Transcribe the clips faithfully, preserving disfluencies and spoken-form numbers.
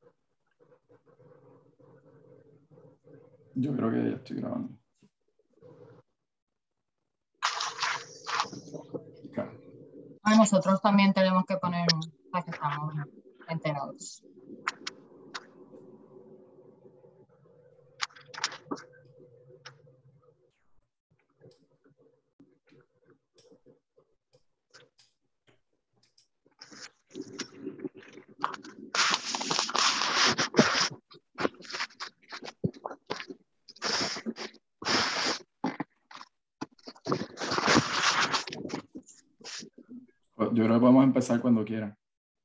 Yo creo que ya estoy grabando. Okay. A nosotros también tenemos que poner para que estamos enterados. Yo creo que podemos empezar cuando quieran.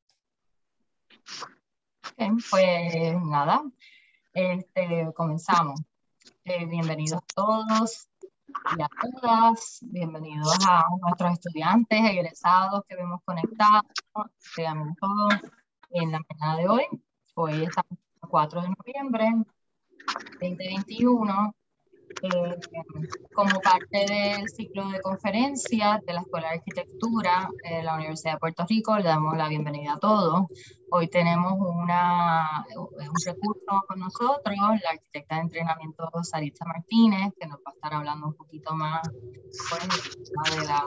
Okay, pues nada, este, comenzamos. Eh, bienvenidos a todos y a todas. Bienvenidos a nuestros estudiantes, egresados que vemos conectados. Sean todos en la mañana de hoy. Hoy estamos el cuatro de noviembre de veinte veintiuno. Eh, como parte del ciclo de conferencias de la Escuela de Arquitectura de la Universidad de Puerto Rico, le damos la bienvenida a todos. Hoy tenemos una, un recurso con nosotros, la arquitecta de entrenamiento Saritza Martínez, que nos va a estar hablando un poquito más pues, de, la,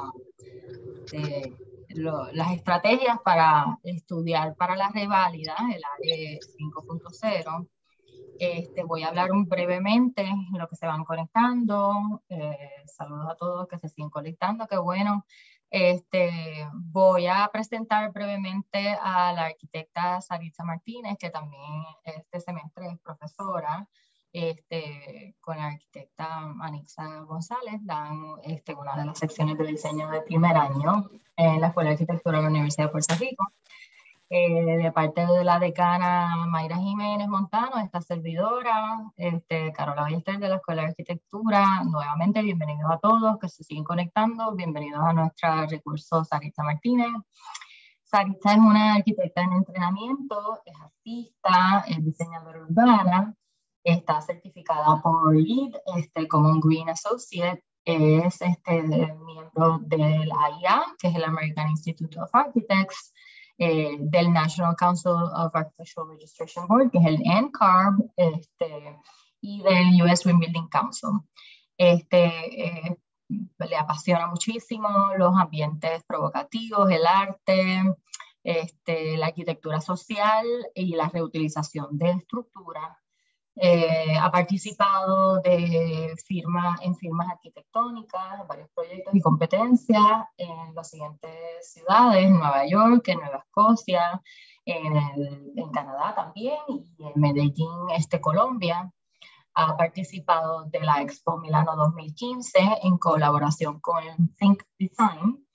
de lo, las estrategias para estudiar para la reválida, el A R E cinco punto cero. Este, voy a hablar un brevemente en lo que se van conectando. Eh, saludos a todos que se siguen conectando, qué bueno. Este, voy a presentar brevemente a la arquitecta Saritza Martínez, que también este semestre es profesora, este, con la arquitecta Anixa González, dan este, una de las secciones de diseño de primer año en la Escuela de Arquitectura de la Universidad de Puerto Rico. Eh, de parte de la decana Mayra Jiménez Montano, esta servidora, este, Carola Ballester de la Escuela de Arquitectura. Nuevamente, bienvenidos a todos que se siguen conectando, bienvenidos a nuestra recurso Saritza Martínez. Saritza es una arquitecta en entrenamiento, es artista, es diseñadora urbana, está certificada por L E E D este, como un Green Associate, es este, miembro del A I A, que es el American Institute of Architects, Eh, del National Council of Architectural Registration Board, que es el N C A R B, este, y del U S Green Building Council. Este, eh, le apasiona muchísimo los ambientes provocativos, el arte, este, la arquitectura social y la reutilización de estructuras. Eh, ha participado de firma, en firmas arquitectónicas, en varios proyectos y competencias en las siguientes ciudades, en Nueva York, en Nueva Escocia, en, el, en Canadá también y en Medellín, este, Colombia. Ha participado de la Expo Milano dos mil quince en colaboración con el Think Design.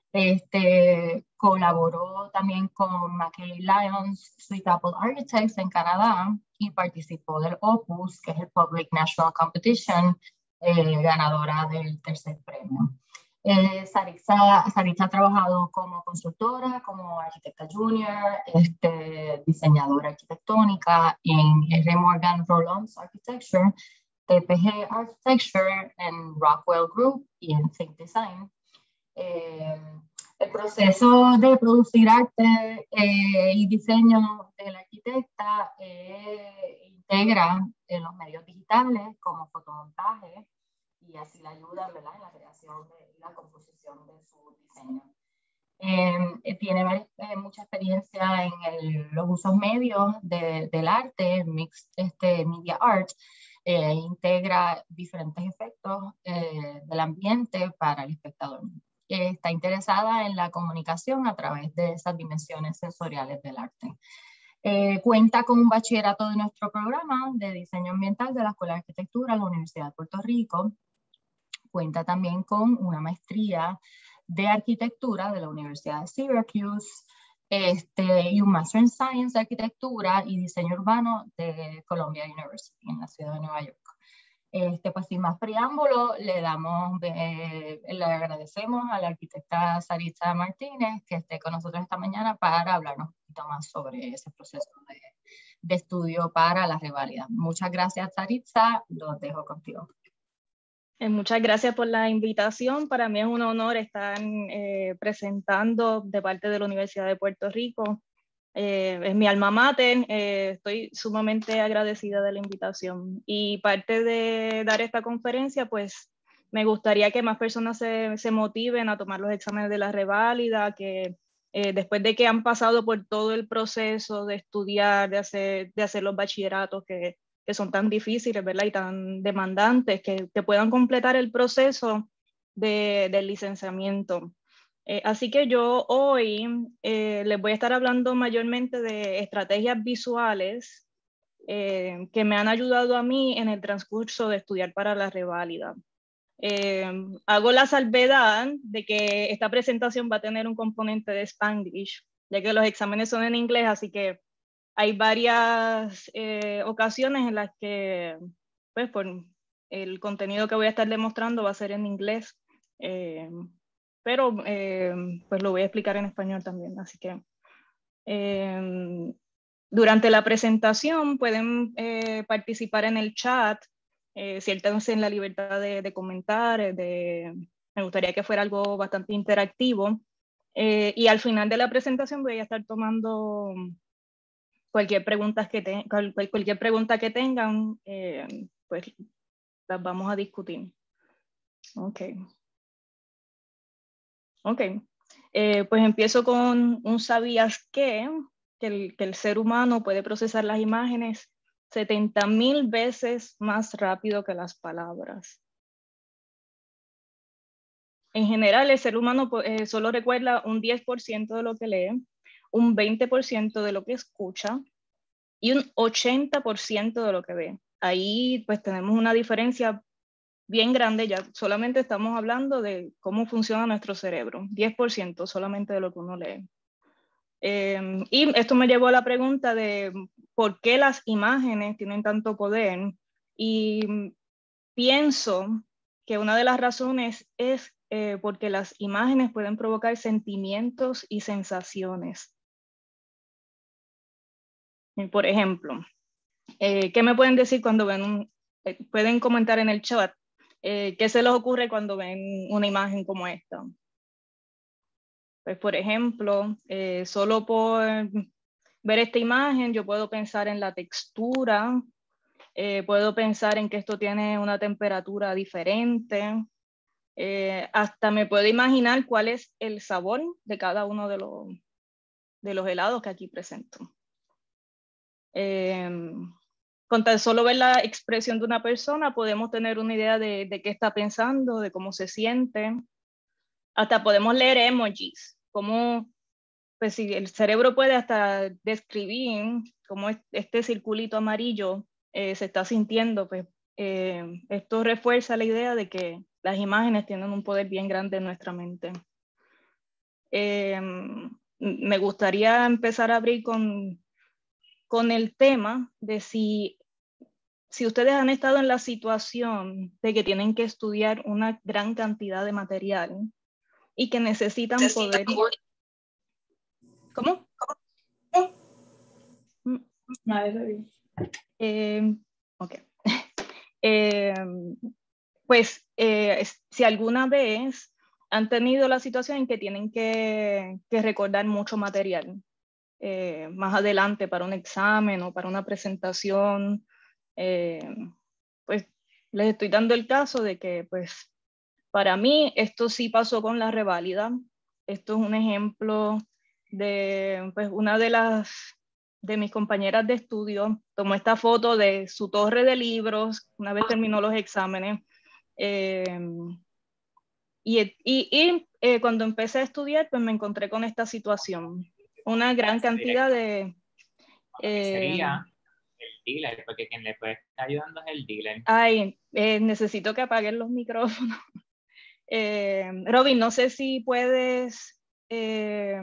Este, colaboró también con Mackay Lyons Sweet Apple Architects en Canadá y participó del Opus, que es el Public National Competition, eh, ganadora del tercer premio. Eh, Saritza, Saritza ha trabajado como consultora, como arquitecta junior, este, diseñadora arquitectónica en R. Morgan Rollins Architecture, T P G Architecture, en Rockwell Group y en Think Design. Eh, el proceso de producir arte eh, y diseño de la arquitecta eh, integra en los medios digitales como fotomontaje y así la ayuda, ¿verdad?, en la creación y la composición de su diseño. Eh, tiene eh, mucha experiencia en el, los usos medios de, del arte, mixed este, media art, eh, integra diferentes efectos eh, del ambiente para el espectador. Está interesada en la comunicación a través de esas dimensiones sensoriales del arte. Eh, cuenta con un bachillerato de nuestro programa de diseño ambiental de la Escuela de Arquitectura de la Universidad de Puerto Rico. Cuenta también con una maestría de arquitectura de la Universidad de Syracuse este, y un Master in Science de Arquitectura y Diseño Urbano de Columbia University en la ciudad de Nueva York. Este, pues sin más preámbulo, le damos, eh, le agradecemos a la arquitecta Saritza Martínez que esté con nosotros esta mañana para hablarnos un poquito más sobre ese proceso de, de estudio para la reválida. Muchas gracias, Saritza, los dejo contigo. Muchas gracias por la invitación. Para mí es un honor estar eh, presentando de parte de la Universidad de Puerto Rico Eh, es mi alma mater, eh, estoy sumamente agradecida de la invitación. Y parte de dar esta conferencia, pues me gustaría que más personas se, se motiven a tomar los exámenes de la reválida, que eh, después de que han pasado por todo el proceso de estudiar, de hacer, de hacer los bachilleratos que, que son tan difíciles, ¿verdad? Y tan demandantes, que, que puedan completar el proceso de, del licenciamiento. Eh, así que yo hoy eh, les voy a estar hablando mayormente de estrategias visuales eh, que me han ayudado a mí en el transcurso de estudiar para la reválida. Eh, hago la salvedad de que esta presentación va a tener un componente de Spanglish, ya que los exámenes son en inglés, así que hay varias eh, ocasiones en las que, pues, por el contenido que voy a estar demostrando va a ser en inglés. Eh, pero eh, pues lo voy a explicar en español también, así que eh, durante la presentación pueden eh, participar en el chat, eh, siéntanse en la libertad de, de comentar, de, me gustaría que fuera algo bastante interactivo, eh, y al final de la presentación voy a estar tomando cualquier pregunta que, te, cual, cualquier pregunta que tengan, eh, pues las vamos a discutir. Ok. Ok, eh, pues empiezo con un sabías qué, que el, que el ser humano puede procesar las imágenes setenta mil veces más rápido que las palabras. En general, el ser humano eh, solo recuerda un diez por ciento de lo que lee, un veinte por ciento de lo que escucha y un ochenta por ciento de lo que ve. Ahí pues tenemos una diferencia bien grande, ya solamente estamos hablando de cómo funciona nuestro cerebro, diez por ciento solamente de lo que uno lee. Eh, y esto me llevó a la pregunta de por qué las imágenes tienen tanto poder, y pienso que una de las razones es eh, porque las imágenes pueden provocar sentimientos y sensaciones. Por ejemplo, eh, ¿qué me pueden decir cuando ven un, eh, pueden comentar en el chat, eh, qué se les ocurre cuando ven una imagen como esta? Pues por ejemplo, eh, solo por ver esta imagen yo puedo pensar en la textura, eh, puedo pensar en que esto tiene una temperatura diferente, eh, hasta me puedo imaginar cuál es el sabor de cada uno de los, de los helados que aquí presento. Eh, con tan solo ver la expresión de una persona podemos tener una idea de, de qué está pensando, de cómo se siente. Hasta podemos leer emojis, como pues si el cerebro puede hasta describir cómo este circulito amarillo eh, se está sintiendo, pues eh, esto refuerza la idea de que las imágenes tienen un poder bien grande en nuestra mente. Eh, me gustaría empezar a abrir con, con el tema de si, si ustedes han estado en la situación de que tienen que estudiar una gran cantidad de material y que necesitan poder... ¿Cómo? Eh, ok. eh, pues eh, si alguna vez han tenido la situación en que tienen que, que recordar mucho material eh, más adelante para un examen o para una presentación, eh, pues les estoy dando el caso de que pues para mí esto sí pasó con la reválida. Esto es un ejemplo de pues, una de las de mis compañeras de estudio. Tomó esta foto de su torre de libros una vez terminó los exámenes. Eh, y y, y eh, cuando empecé a estudiar, pues me encontré con esta situación. Una gran cantidad de... Eh, sería el dealer, porque quien le puede estar ayudando es el dealer. Ay, eh, necesito que apaguen los micrófonos. Eh, Robin, no sé si puedes eh,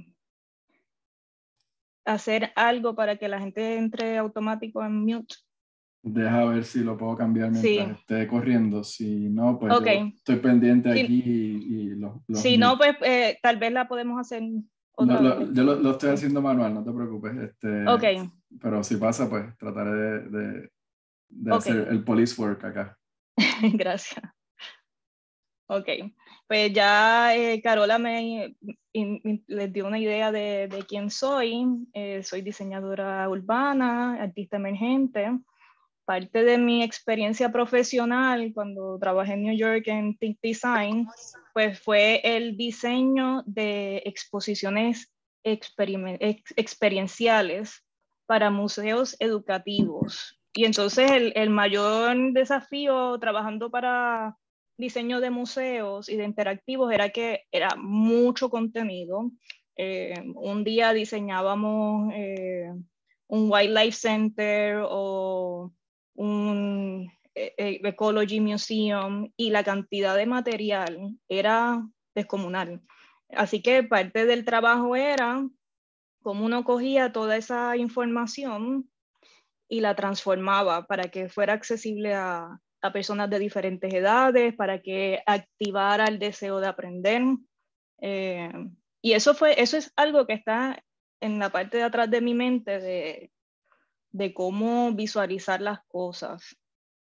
hacer algo para que la gente entre automático en mute. Deja ver si lo puedo cambiar mientras Sí. esté corriendo. Si no, pues Okay. yo estoy pendiente Sí. aquí y, y los, los Si no, pues eh, tal vez la podemos hacer otra no, vez. lo, yo lo, lo estoy haciendo manual, no te preocupes. Este, Ok. Pero si pasa, pues trataré de, de, de Okay. hacer el police work acá. Gracias. Ok, pues ya eh, Carola me, y, y les dio una idea de, de quién soy. Eh, soy diseñadora urbana, artista emergente. Parte de mi experiencia profesional cuando trabajé en New York en Think Design, pues fue el diseño de exposiciones experiment ex experienciales para museos educativos. Y entonces el, el mayor desafío trabajando para diseño de museos y de interactivos era que era mucho contenido. Eh, un día diseñábamos eh, un wildlife center o un eh, ecology museum y la cantidad de material era descomunal. Así que parte del trabajo era cómo uno cogía toda esa información y la transformaba para que fuera accesible a, a personas de diferentes edades, para que activara el deseo de aprender. Eh, y eso, fue, eso es algo que está en la parte de atrás de mi mente de, de cómo visualizar las cosas.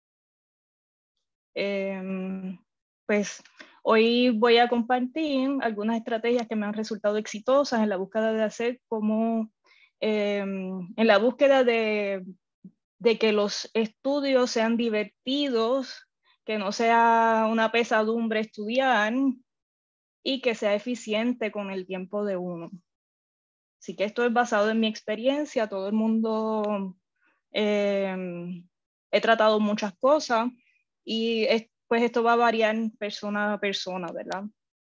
Eh, pues hoy voy a compartir algunas estrategias que me han resultado exitosas en la búsqueda de hacer como, eh, en la búsqueda de, de que los estudios sean divertidos, que no sea una pesadumbre estudiar y que sea eficiente con el tiempo de uno. Así que esto es basado en mi experiencia, todo el mundo, eh, he tratado muchas cosas y es, pues esto va a variar persona a persona, ¿verdad?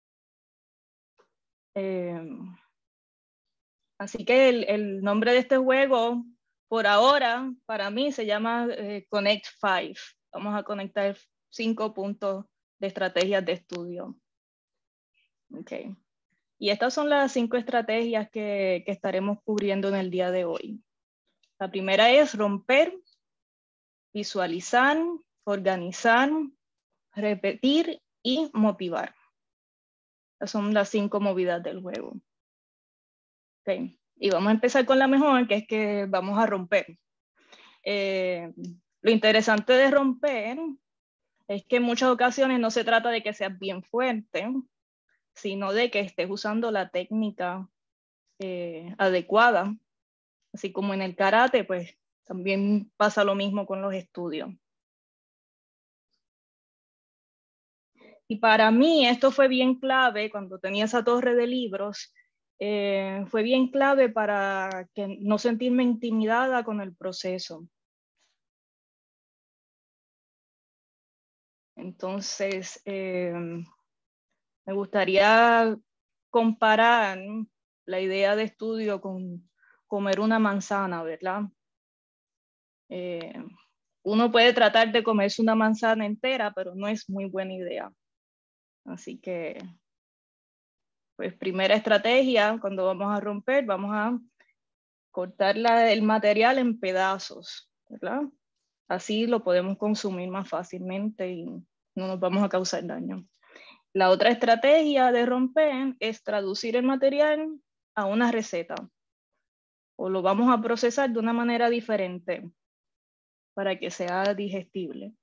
Eh, así que el, el nombre de este juego, por ahora, para mí se llama eh, Connect Five. Vamos a conectar cinco puntos de estrategias de estudio. Okay. Y estas son las cinco estrategias que, que estaremos cubriendo en el día de hoy. La primera es romper, visualizar, organizar, repetir y motivar. Esas son las cinco movidas del juego. Okay. Y vamos a empezar con la mejor, que es que vamos a romper. Eh, lo interesante de romper es que en muchas ocasiones no se trata de que seas bien fuerte, sino de que estés usando la técnica eh, adecuada. Así como en el karate, pues también pasa lo mismo con los estudios. Y para mí esto fue bien clave cuando tenía esa torre de libros. Eh, fue bien clave para que no sentirme intimidada con el proceso. Entonces, eh, me gustaría comparar la idea de estudio con comer una manzana, ¿verdad? Eh, uno puede tratar de comerse una manzana entera, pero no es muy buena idea. Así que, pues primera estrategia, cuando vamos a romper, vamos a cortar la, el material en pedazos, ¿verdad? Así lo podemos consumir más fácilmente y no nos vamos a causar daño. La otra estrategia de romper es traducir el material a una receta o lo vamos a procesar de una manera diferente para que sea digestible.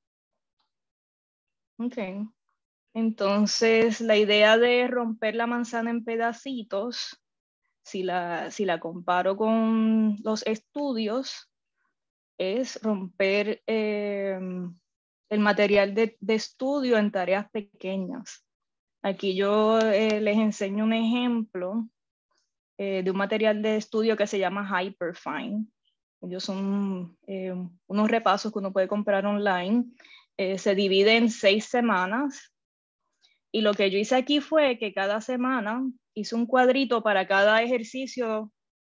Ok. Entonces, la idea de romper la manzana en pedacitos, si la, si la comparo con los estudios, es romper eh, el material de, de estudio en tareas pequeñas. Aquí yo eh, les enseño un ejemplo eh, de un material de estudio que se llama Hyperfine. Ellos son eh, unos repasos que uno puede comprar online. Eh, se divide en seis semanas. Y lo que yo hice aquí fue que cada semana hice un cuadrito para cada ejercicio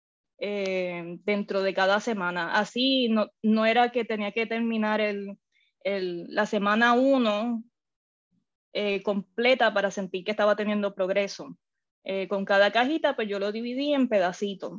eh, dentro de cada semana. Así no, no era que tenía que terminar el, el, la semana uno eh, completa para sentir que estaba teniendo progreso. Eh, con cada cajita, pues yo lo dividí en pedacitos.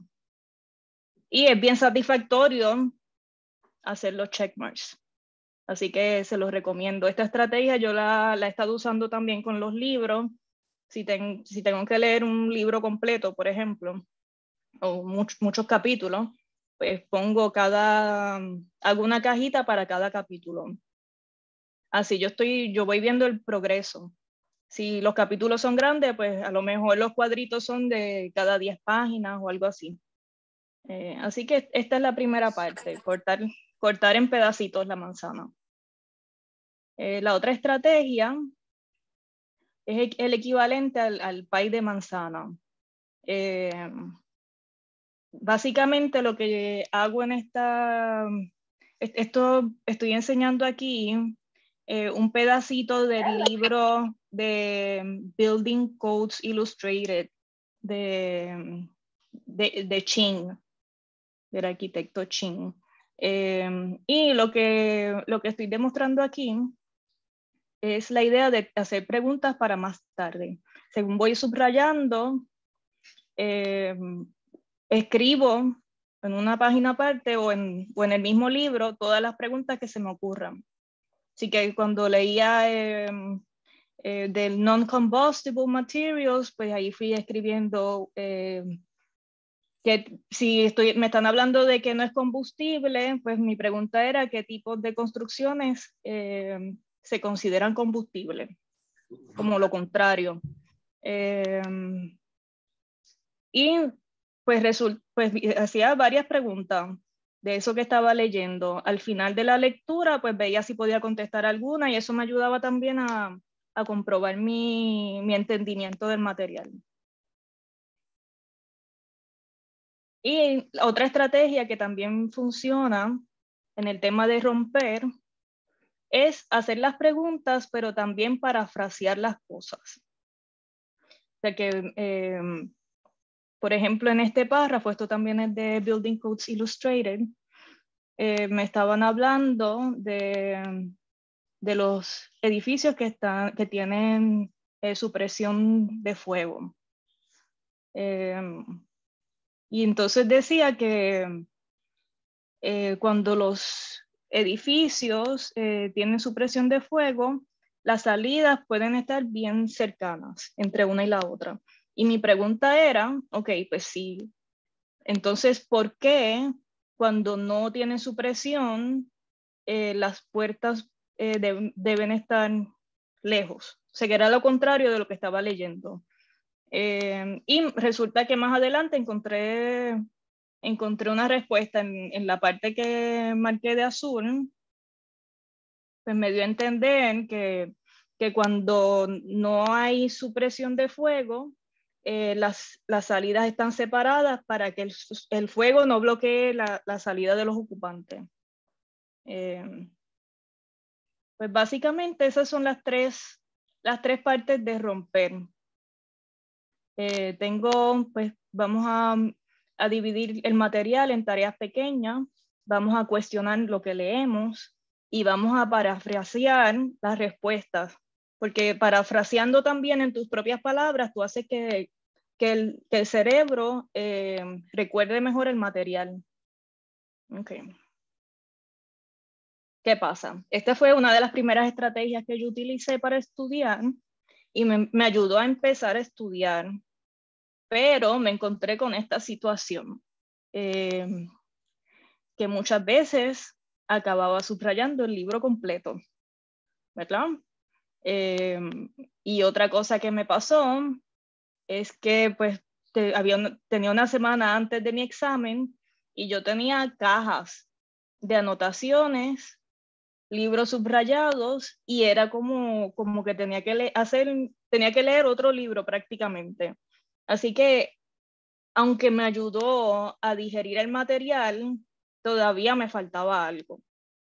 Y es bien satisfactorio hacer los checkmarks. Así que se los recomiendo. Esta estrategia yo la, la he estado usando también con los libros. Si, ten, si tengo que leer un libro completo, por ejemplo, o much, muchos capítulos, pues pongo cada, hago una cajita para cada capítulo. Así yo estoy, yo voy viendo el progreso Si los capítulos son grandes, pues a lo mejor los cuadritos son de cada diez páginas o algo así. Eh, así que esta es la primera parte, cortar, cortar en pedacitos la manzana. Eh, la otra estrategia es el equivalente al, al pie de manzana. Eh, básicamente lo que hago en esta, esto estoy enseñando aquí eh, un pedacito del libro de Building Codes Illustrated de, de, de Ching, del arquitecto Ching. Eh, y lo que, lo que estoy demostrando aquí es la idea de hacer preguntas para más tarde. Según voy subrayando, eh, escribo en una página aparte o en, o en el mismo libro todas las preguntas que se me ocurran. Así que cuando leía eh, eh, del non-combustible materials, pues ahí fui escribiendo eh, que si estoy, me están hablando de que no es combustible, pues mi pregunta era qué tipos de construcciones eh, se consideran combustibles, como lo contrario. Eh, y pues, result, pues hacía varias preguntas de eso que estaba leyendo. Al final de la lectura, pues veía si podía contestar alguna y eso me ayudaba también a, a comprobar mi, mi entendimiento del material. Y otra estrategia que también funciona en el tema de romper es hacer las preguntas, pero también parafrasear las cosas. O sea que, eh, por ejemplo, en este párrafo, esto también es de Building Codes Illustrated, eh, me estaban hablando de, de los edificios que, están, que tienen eh, supresión de fuego. Eh, y entonces decía que eh, cuando los edificios eh, tienen supresión de fuego, las salidas pueden estar bien cercanas entre una y la otra. Y mi pregunta era, ok, pues sí, entonces, ¿por qué cuando no tienen supresión, eh, las puertas eh, de, deben estar lejos? O sea, que era lo contrario de lo que estaba leyendo. Eh, y resulta que más adelante encontré encontré una respuesta en, en la parte que marqué de azul, pues me dio a entender que, que cuando no hay supresión de fuego, eh, las, las salidas están separadas para que el, el fuego no bloquee la, la salida de los ocupantes. Eh, pues básicamente esas son las tres, las tres partes de romper. Eh, tengo, pues vamos a, a dividir el material en tareas pequeñas, vamos a cuestionar lo que leemos y vamos a parafrasear las respuestas, porque parafraseando también en tus propias palabras, tú haces que, que, el, que el cerebro eh, recuerde mejor el material. Okay. ¿Qué pasa? Esta fue una de las primeras estrategias que yo utilicé para estudiar y me, me ayudó a empezar a estudiar. Pero me encontré con esta situación, eh, que muchas veces acababa subrayando el libro completo, ¿verdad? Eh, y otra cosa que me pasó es que pues te, había, tenía una semana antes de mi examen y yo tenía cajas de anotaciones, libros subrayados y era como, como que tenía que, le hacer, tenía que leer otro libro prácticamente. Así que aunque me ayudó a digerir el material, todavía me faltaba algo.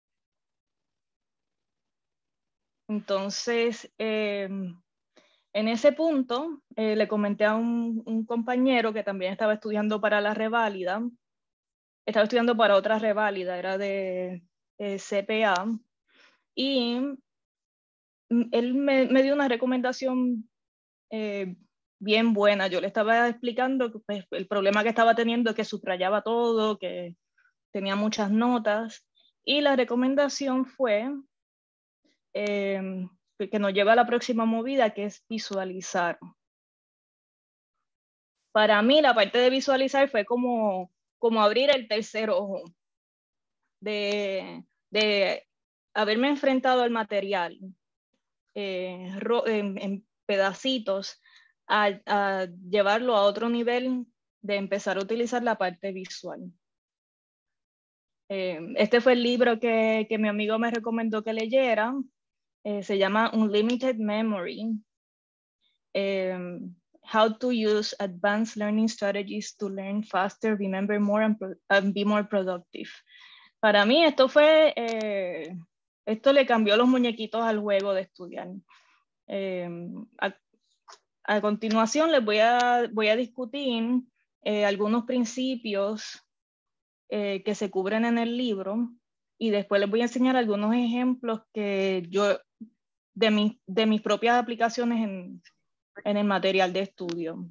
Entonces, eh, en ese punto, eh, le comenté a un, un compañero que también estaba estudiando para la reválida, estaba estudiando para otra reválida, era de eh, C P A, y él me, me dio una recomendación eh, bien buena. Yo le estaba explicando que, pues, el problema que estaba teniendo es que subrayaba todo, que tenía muchas notas, y la recomendación fue eh, que nos lleva a la próxima movida, que es visualizar. Para mí la parte de visualizar fue como, como abrir el tercer ojo, de, de haberme enfrentado al material, eh, ro, en, en, pedacitos a, a llevarlo a otro nivel de empezar a utilizar la parte visual. Eh, este fue el libro que, que mi amigo me recomendó que leyera. Eh, se llama Unlimited Memory. Eh, How to use advanced learning strategies to learn faster, remember more, and, pro and be more productive. Para mí esto fue, eh, esto le cambió los muñequitos al juego de estudiar. Eh, a, a continuación les voy a, voy a discutir eh, algunos principios eh, que se cubren en el libro y después les voy a enseñar algunos ejemplos que yo, de, mi, de mis propias aplicaciones en, en el material de estudio.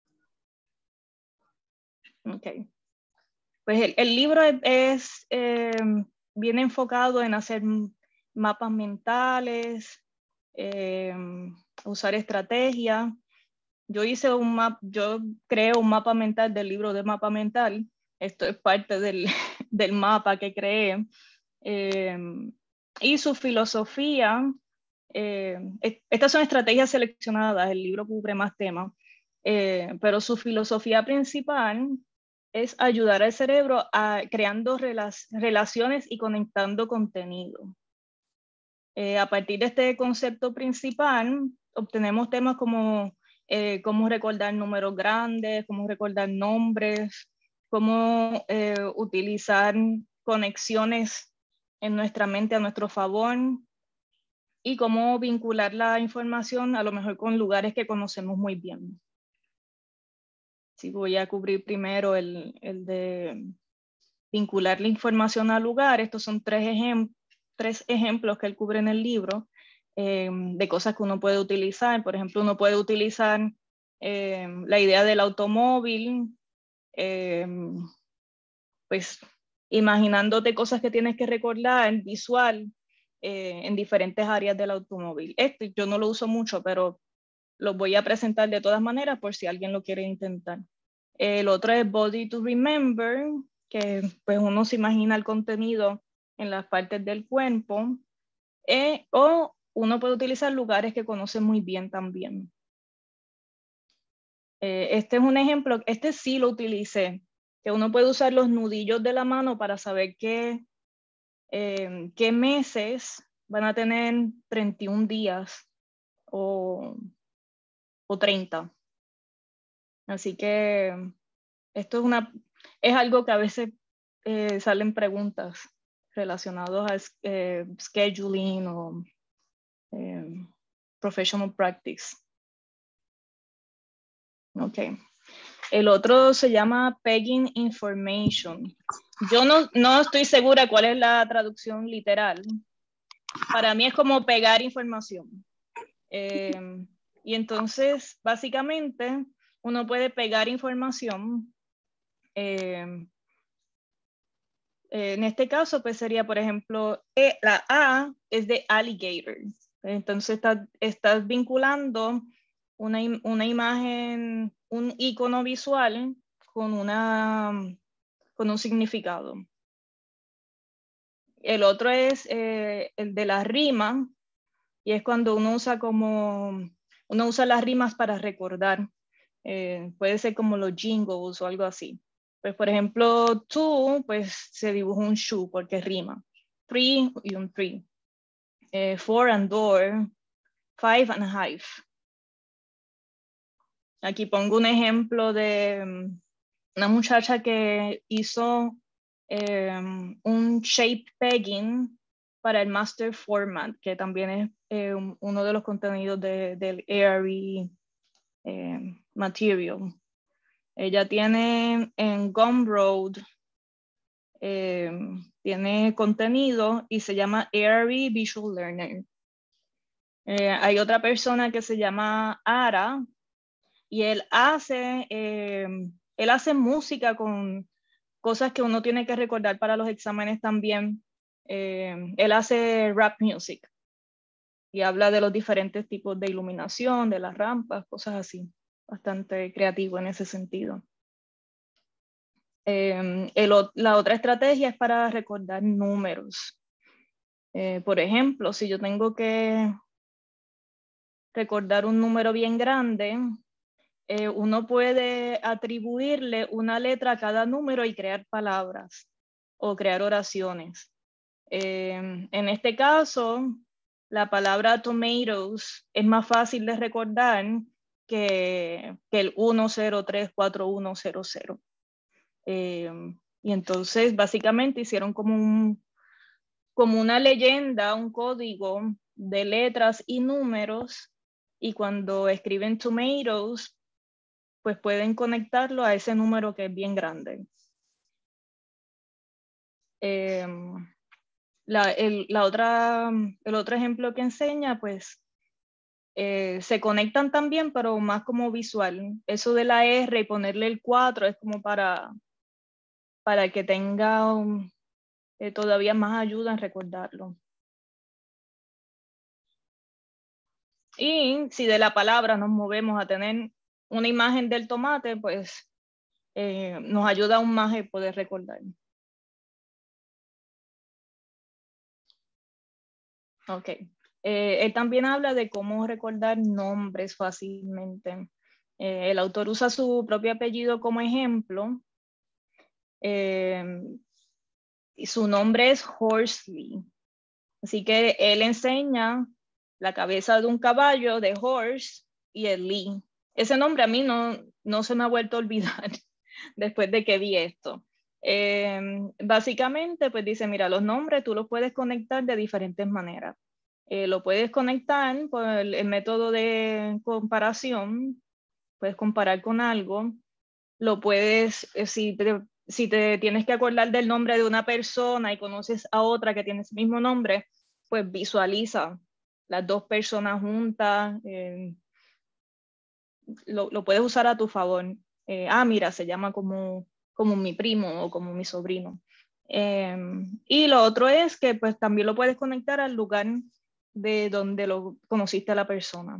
Okay. Pues el, el libro es, es eh, bien enfocado en hacer mapas mentales, eh, usar estrategias. Yo hice un mapa, yo creé un mapa mental del libro de mapa mental. Esto es parte del, del mapa que creé. Eh, y su filosofía, eh, estas son estrategias seleccionadas, el libro cubre más temas, eh, pero su filosofía principal es ayudar al cerebro a creando rela relaciones y conectando contenido. Eh, a partir de este concepto principal, obtenemos temas como eh, cómo recordar números grandes, cómo recordar nombres, cómo eh, utilizar conexiones en nuestra mente a nuestro favor y cómo vincular la información a lo mejor con lugares que conocemos muy bien. Sí, voy a cubrir primero el, el de vincular la información al lugar. Estos son tres, ejem tres ejemplos que él cubre en el libro eh, de cosas que uno puede utilizar. Por ejemplo, uno puede utilizar eh, la idea del automóvil, eh, pues imaginándote cosas que tienes que recordar visual eh, en diferentes áreas del automóvil. Este yo no lo uso mucho, pero lo voy a presentar de todas maneras por si alguien lo quiere intentar. El otro es Body to Remember, que pues uno se imagina el contenido en las partes del cuerpo, eh, o uno puede utilizar lugares que conoce muy bien también. Eh, este es un ejemplo, este sí lo utilicé, que uno puede usar los nudillos de la mano para saber qué, eh, qué meses van a tener treinta y un días o, o treinta. Así que esto es, una, es algo que a veces eh, salen preguntas relacionadas a eh, scheduling o eh, professional practice. Ok. El otro se llama Pegging Information. Yo no, no estoy segura cuál es la traducción literal. Para mí es como pegar información. Eh, y entonces, básicamente, uno puede pegar información. Eh, en este caso, pues sería, por ejemplo, e, la A es de alligator. Entonces, estás, estás vinculando una, una imagen, un icono visual con, una, con un significado. El otro es eh, el de la rima, y es cuando uno usa como, uno usa las rimas para recordar. Eh, puede ser como los jingles o algo así. Pues por ejemplo, two, pues se dibuja un shoe porque rima. Three y un three. Eh, four and door. Five and a hive. Aquí pongo un ejemplo de um, una muchacha que hizo um, un shape pegging para el master format, que también es eh, uno de los contenidos de, del A R E eh, material. Ella tiene en Gumroad, eh, tiene contenido y se llama A R E Visual Learner. Eh, hay otra persona que se llama Ara y él hace, eh, él hace música con cosas que uno tiene que recordar para los exámenes también. Eh, él hace rap music y habla de los diferentes tipos de iluminación, de las rampas, cosas así. Bastante creativo en ese sentido. Eh, el, la otra estrategia es para recordar números. Eh, por ejemplo, si yo tengo que recordar un número bien grande, eh, uno puede atribuirle una letra a cada número y crear palabras o crear oraciones. Eh, en este caso, la palabra tomatoes es más fácil de recordar que, que el uno cero tres cuatro uno cero cero. Eh, y entonces básicamente hicieron como, un, como una leyenda, un código de letras y números, y cuando escriben tomatoes, pues pueden conectarlo a ese número que es bien grande. Eh, la, el, la otra, el otro ejemplo que enseña, pues eh, se conectan también, pero más como visual. Eso de la R y ponerle el cuatro es como para, para que tenga un, eh, todavía más ayuda en recordarlo. Y si de la palabra nos movemos a tener una imagen del tomate, pues eh, nos ayuda aún más el poder recordar. Ok. Eh, él también habla de cómo recordar nombres fácilmente. Eh, el autor usa su propio apellido como ejemplo. Eh, y su nombre es Horsley. Así que él enseña la cabeza de un caballo, de horse, y el Lee. Ese nombre a mí no, no se me ha vuelto a olvidar después de que vi esto. Eh, básicamente, pues dice, mira, los nombres tú los puedes conectar de diferentes maneras. Eh, lo puedes conectar por el, el método de comparación, puedes comparar con algo. Lo puedes, eh, si, te, si te tienes que acordar del nombre de una persona y conoces a otra que tiene ese mismo nombre, pues visualiza las dos personas juntas. Eh, lo, lo puedes usar a tu favor. Eh, ah, mira, se llama como, como mi primo o como mi sobrino. Eh, y lo otro es que pues también lo puedes conectar al lugar de donde lo conociste a la persona.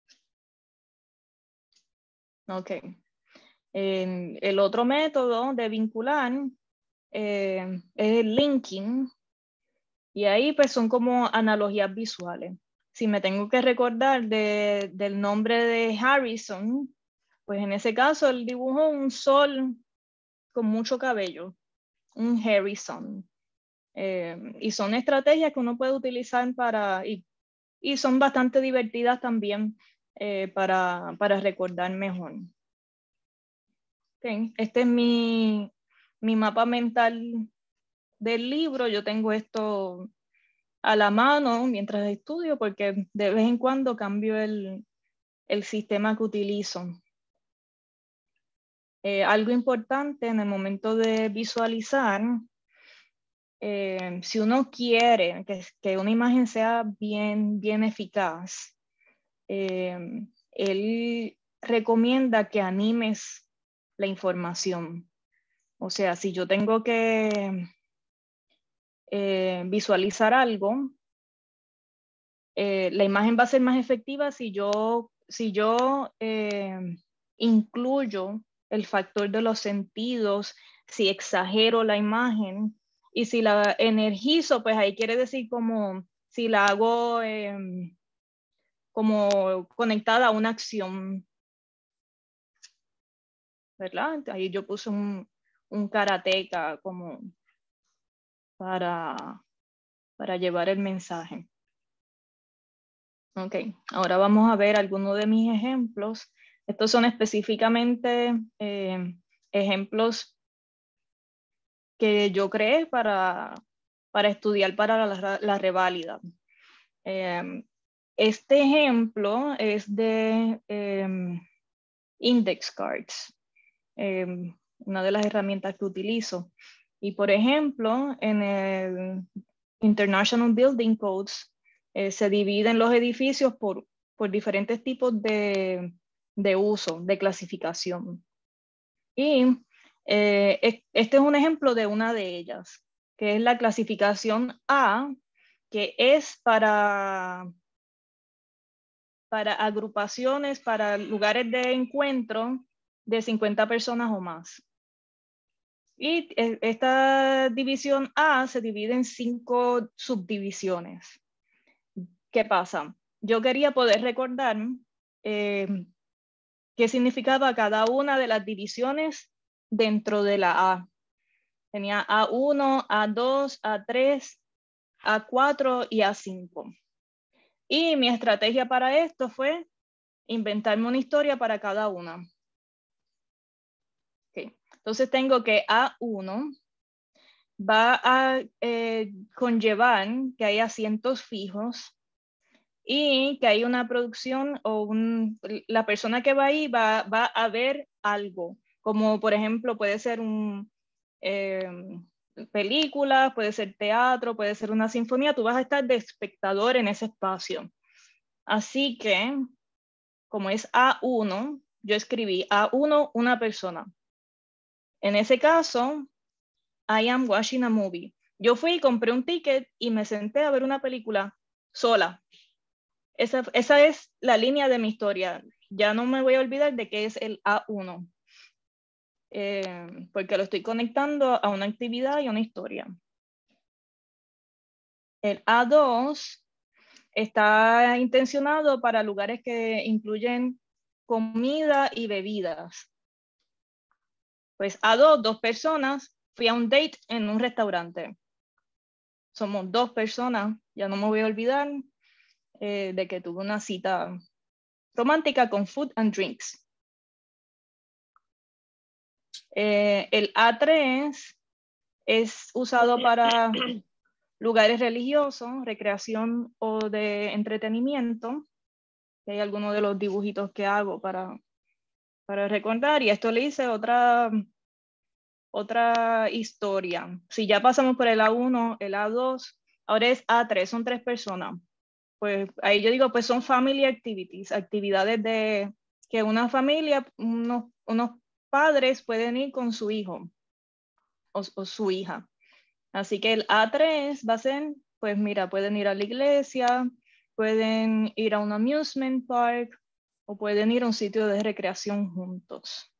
Ok. Eh, el otro método de vincular eh, es el linking. Y ahí pues son como analogías visuales. Si me tengo que recordar de, del nombre de Harrison, pues en ese caso él dibujó un sol con mucho cabello, un Harrison. Eh, y son estrategias que uno puede utilizar para, y, y son bastante divertidas también eh, para, para recordar mejor. Okay. Este es mi, mi mapa mental del libro. Yo tengo esto a la mano mientras estudio porque de vez en cuando cambio el, el sistema que utilizo. Eh, algo importante en el momento de visualizar, eh, si uno quiere que, que una imagen sea bien, bien eficaz, eh, él recomienda que animes la información. O sea, si yo tengo que eh, visualizar algo, eh, la imagen va a ser más efectiva si yo, si yo eh, incluyo el factor de los sentidos, si exagero la imagen y si la energizo, pues ahí quiere decir como si la hago eh, como conectada a una acción, ¿verdad? Ahí yo puse un, un karateca como para, para llevar el mensaje. Ok, ahora vamos a ver algunos de mis ejemplos. Estos son específicamente eh, ejemplos que yo creé para, para estudiar para la, la reválida. Eh, este ejemplo es de eh, index cards, eh, una de las herramientas que utilizo. Y por ejemplo, en el International Building Codes eh, se dividen los edificios por, por diferentes tipos de, de uso, de clasificación. Y eh, este es un ejemplo de una de ellas, que es la clasificación A, que es para, para agrupaciones, para lugares de encuentro de cincuenta personas o más. Y esta división A se divide en cinco subdivisiones. ¿Qué pasa? yo quería poder recordar eh, qué significaba cada una de las divisiones dentro de la A. Tenía A uno, A dos, A tres, A cuatro y A cinco. Y mi estrategia para esto fue inventarme una historia para cada una. Okay. Entonces tengo que A uno va a eh, conllevar que hay asientos fijos y que hay una producción o un, la persona que va ahí va, va a ver algo, como por ejemplo puede ser un eh, película, puede ser teatro, puede ser una sinfonía, tú vas a estar de espectador en ese espacio. Así que, como es A uno, yo escribí A uno, una persona. En ese caso, I am watching a movie. Yo fui y compré un ticket y me senté a ver una película sola. Esa, esa es la línea de mi historia. Ya no me voy a olvidar de qué es el A uno. Eh, porque lo estoy conectando a una actividad y una historia. El A dos está intencionado para lugares que incluyen comida y bebidas. Pues A dos, dos personas, fui a un date en un restaurante. Somos dos personas, ya no me voy a olvidar eh, de que tuve una cita romántica con food and drinks. Eh, el A tres es usado para lugares religiosos, recreación o de entretenimiento. Hay algunos de los dibujitos que hago para, para recordar. Y esto le hice otra, otra historia. Si ya pasamos por el A uno, el A dos, ahora es A tres, son tres personas. Pues ahí yo digo, pues son family activities, actividades de que una familia, unos, unos padres pueden ir con su hijo o, o su hija. Así que el A tres va a ser, pues mira, pueden ir a la iglesia, pueden ir a un amusement park o pueden ir a un sitio de recreación juntos.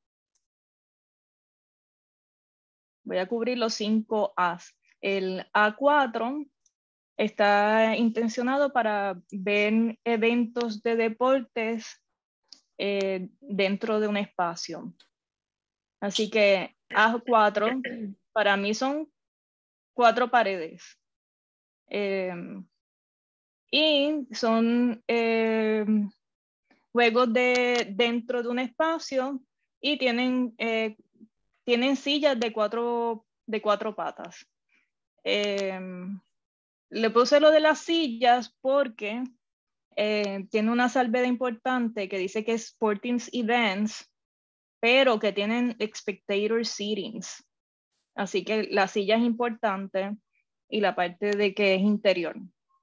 Voy a cubrir los cinco A's. El A cuatro está intencionado para ver eventos de deportes eh, dentro de un espacio. Así que A cuatro para mí son cuatro paredes. Eh, y son eh, juegos de, dentro de un espacio y tienen, eh, tienen sillas de cuatro, de cuatro patas. Eh, le puse lo de las sillas porque eh, tiene una salvedad importante que dice que es sporting events, pero que tienen spectator seatings. Así que la silla es importante y la parte de que es interior.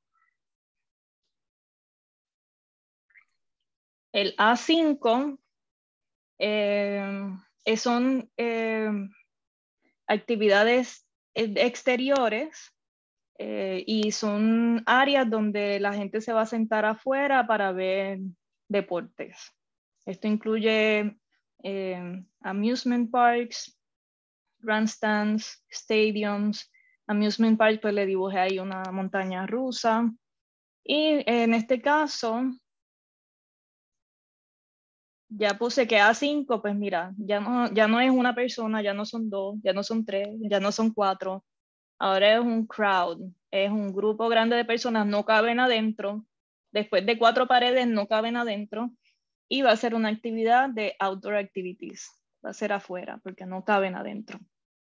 El A cinco eh, son eh, actividades exteriores eh, y son áreas donde la gente se va a sentar afuera para ver deportes. Esto incluye eh, amusement parks, grandstands, stadiums. Amusement park, pues le dibujé ahí una montaña rusa. Y en este caso, ya puse que A cinco, pues mira, ya no, ya no es una persona, ya no son dos, ya no son tres, ya no son cuatro. Ahora es un crowd, es un grupo grande de personas, no caben adentro. Después de cuatro paredes, no caben adentro. Y va a ser una actividad de outdoor activities. Va a ser afuera, porque no caben adentro.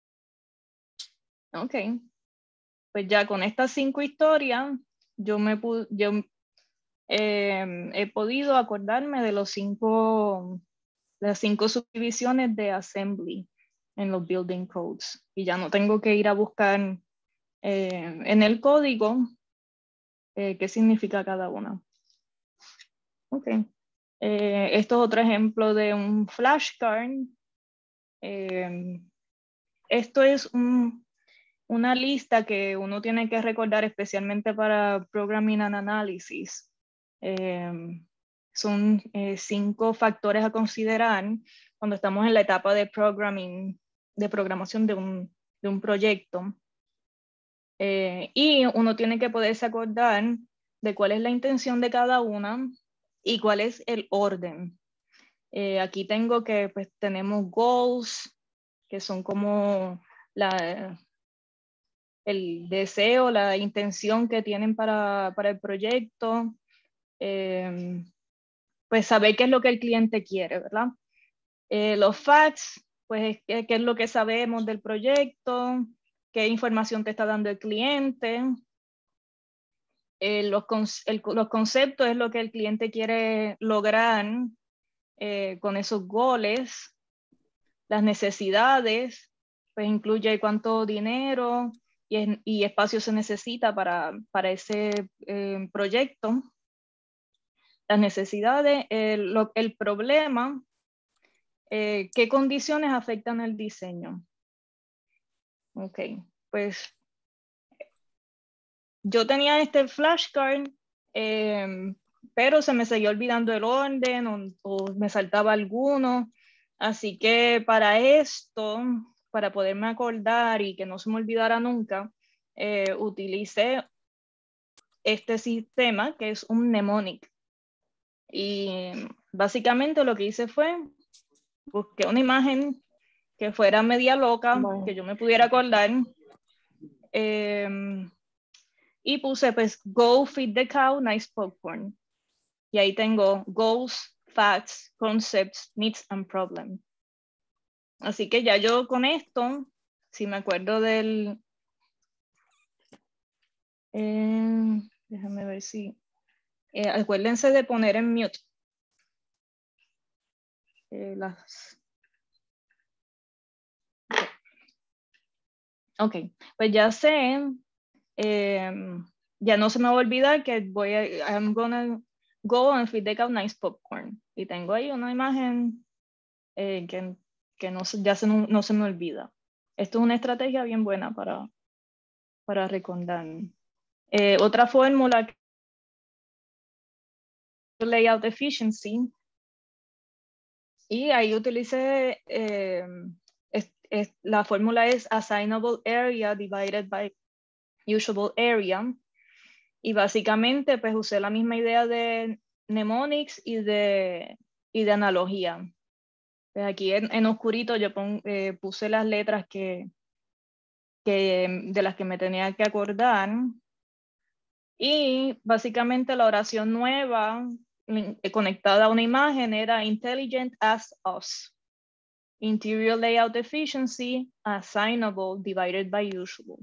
Ok. Pues ya con estas cinco historias, yo me pude, yo eh, he podido acordarme de los cinco, las cinco subdivisiones de assembly en los building codes. Y ya no tengo que ir a buscar eh, en el código eh, qué significa cada una. Ok. Eh, esto es otro ejemplo de un flashcard. Eh, esto es un, una lista que uno tiene que recordar especialmente para Programming and Analysis. Eh, son eh, cinco factores a considerar cuando estamos en la etapa de programming, de programación de un, de un proyecto. Eh, y uno tiene que poderse acordar de cuál es la intención de cada una y cuál es el orden. Eh, aquí tengo que pues tenemos goals, que son como la, el deseo, la intención que tienen para, para el proyecto. Eh, pues saber qué es lo que el cliente quiere, ¿verdad? Eh, los facts, pues qué, qué es lo que sabemos del proyecto, qué información te está dando el cliente. Eh, los, el, los conceptos es lo que el cliente quiere lograr eh, con esos goles. Las necesidades, pues incluye cuánto dinero y, y espacio se necesita para, para ese eh, proyecto. Las necesidades, el, lo, el problema, eh, qué condiciones afectan el diseño. Ok, pues yo tenía este flashcard, eh, pero se me seguía olvidando el orden o, o me saltaba alguno. Así que para esto, para poderme acordar y que no se me olvidara nunca, eh, utilicé este sistema que es un mnemonic. Y básicamente lo que hice fue, busqué una imagen que fuera media loca, bueno, que yo me pudiera acordar. Eh, y puse pues, go feed the cow, nice popcorn. Y ahí tengo goals, facts, concepts, needs and problems. Así que ya yo con esto, si me acuerdo del... Eh, déjame ver si... Eh, acuérdense de poner en mute. Eh, las... Ok, pues ya sé, eh, ya no se me va a olvidar que voy a, I'm gonna go and feed the cow nice popcorn. Y tengo ahí una imagen eh, que, que no, ya se, no, no se me olvida. Esto es una estrategia bien buena para, para recordar. Eh, otra fórmula, layout efficiency, y ahí utilicé, eh, es, es, la fórmula es assignable area divided by usable area, y básicamente pues usé la misma idea de mnemonics y de, y de analogía. Pues aquí en, en oscurito yo pon, eh, puse las letras que, que, de las que me tenía que acordar, y básicamente la oración nueva conectada a una imagen era intelligent as us. Interior layout efficiency, assignable divided by usable.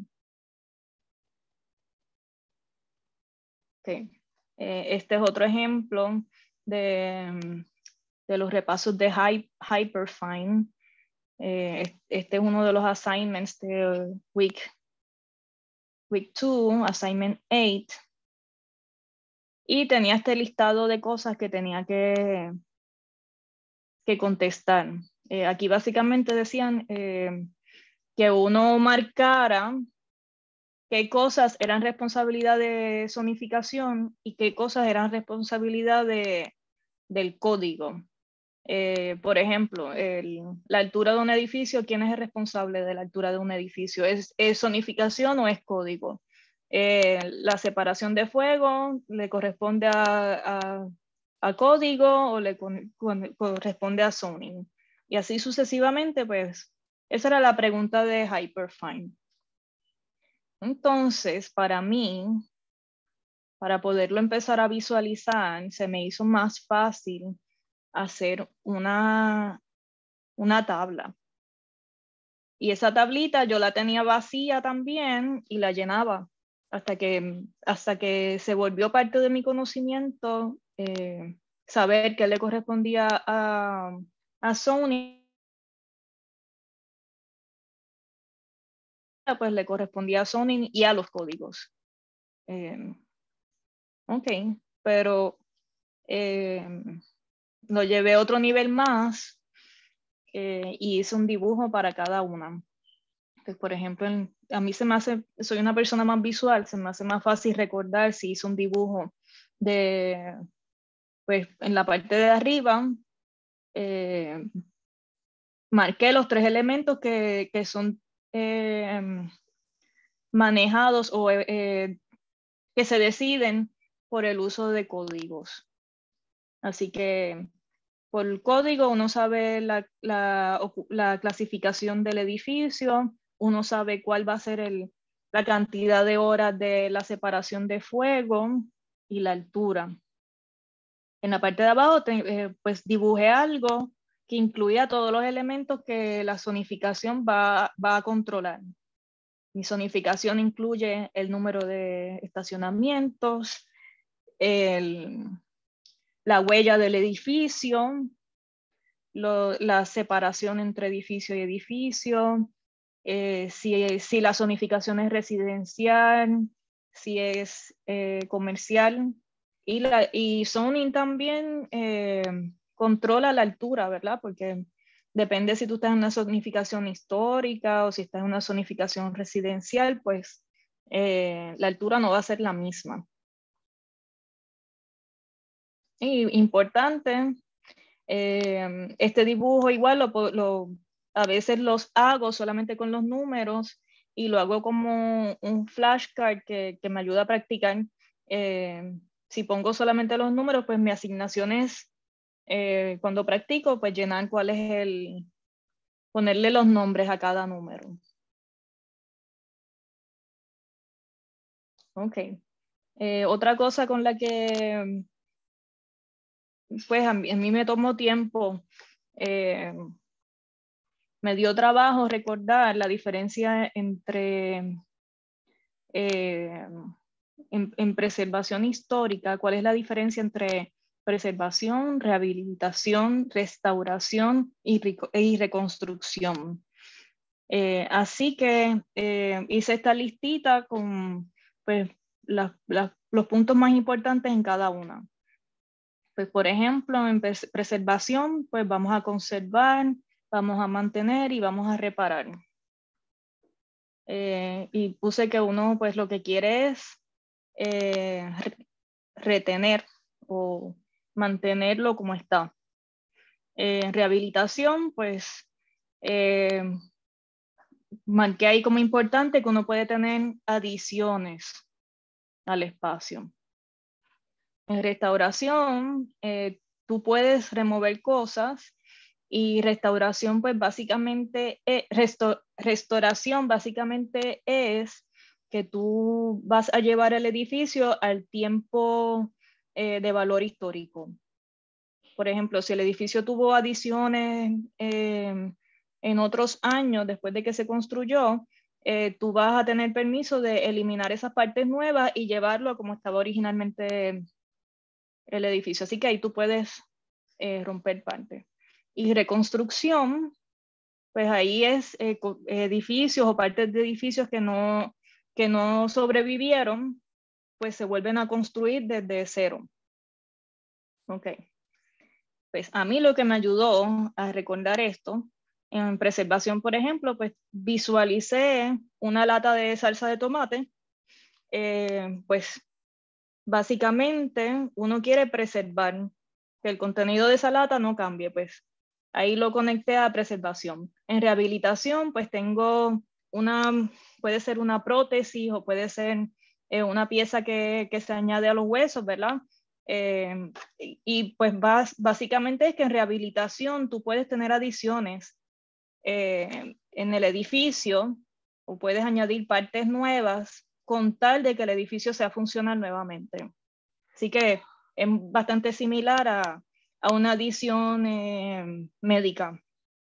Okay. Eh, este es otro ejemplo de, de los repasos de Hy Hyperfine. Eh, este es uno de los assignments de week, week two, assignment eight. Y tenía este listado de cosas que tenía que, que contestar. Eh, aquí básicamente decían eh, que uno marcara qué cosas eran responsabilidad de zonificación y qué cosas eran responsabilidad de, del código. Eh, por ejemplo, el, la altura de un edificio, ¿quién es el responsable de la altura de un edificio? ¿Es, es zonificación o es código? Eh, la separación de fuego le corresponde a, a, a código o le con, con, corresponde a zoning. Y así sucesivamente, pues, esa era la pregunta de Hyperfine. Entonces, para mí, para poderlo empezar a visualizar, se me hizo más fácil hacer una, una tabla. Y esa tablita yo la tenía vacía también y la llenaba hasta que, hasta que se volvió parte de mi conocimiento, eh, saber qué le correspondía a, a Sony, pues le correspondía a Sony y a los códigos. Eh, ok, pero eh, lo llevé a otro nivel más eh, y hice un dibujo para cada una. Pues, por ejemplo, en, a mí se me hace, soy una persona más visual, se me hace más fácil recordar si hice un dibujo de, pues en la parte de arriba, eh, marqué los tres elementos que, que son eh, manejados o eh, que se deciden por el uso de códigos. Así que por el código uno sabe la, la, la clasificación del edificio, uno sabe cuál va a ser el, la cantidad de horas de la separación de fuego y la altura. En la parte de abajo te, eh, pues dibujé algo que incluía todos los elementos que la zonificación va, va a controlar. Mi zonificación incluye el número de estacionamientos, el, la huella del edificio, lo, la separación entre edificio y edificio, eh, si, si la zonificación es residencial, si es eh, comercial, y, la, y zoning también eh, controla la altura, ¿verdad? Porque depende si tú estás en una zonificación histórica o si estás en una zonificación residencial, pues eh, la altura no va a ser la misma. Y importante, eh, este dibujo igual lo, lo, a veces los hago solamente con los números y lo hago como un flashcard que, que me ayuda a practicar. Eh, si pongo solamente los números, pues mi asignación es, eh, cuando practico, pues llenar cuál es el, ponerle los nombres a cada número. Ok. Eh, otra cosa con la que pues a mí, a mí me tomó tiempo, eh, me dio trabajo recordar la diferencia entre eh, en, en preservación histórica, cuál es la diferencia entre preservación, rehabilitación, restauración y, y reconstrucción. Eh, así que eh, hice esta listita con pues, la, la, los puntos más importantes en cada una. Pues, por ejemplo, en preservación, pues vamos a conservar, vamos a mantener y vamos a reparar. Eh, y puse que uno pues lo que quiere es eh, retener o mantenerlo como está. Eh, rehabilitación, pues eh, marqué ahí como importante que uno puede tener adiciones al espacio. En restauración, eh, tú puedes remover cosas y restauración, pues básicamente, eh, resto, restauración básicamente es que tú vas a llevar el edificio al tiempo eh, de valor histórico. Por ejemplo, si el edificio tuvo adiciones eh, en otros años después de que se construyó, eh, tú vas a tener permiso de eliminar esas partes nuevas y llevarlo a como estaba originalmente el edificio. Así que ahí tú puedes eh, romper parte. Y reconstrucción, pues ahí es eh, edificios o partes de edificios que no, que no sobrevivieron, pues se vuelven a construir desde cero. Ok. Pues a mí lo que me ayudó a recordar esto, en preservación, por ejemplo, pues visualicé una lata de salsa de tomate, eh, pues básicamente uno quiere preservar que el contenido de esa lata no cambie, pues ahí lo conecté a preservación. En rehabilitación, pues tengo una, puede ser una prótesis o puede ser eh, una pieza que, que se añade a los huesos, ¿verdad? Eh, y, y pues vas, básicamente es que en rehabilitación tú puedes tener adiciones eh, en el edificio o puedes añadir partes nuevas con tal de que el edificio sea funcional nuevamente. Así que es bastante similar a, a una adición eh, médica.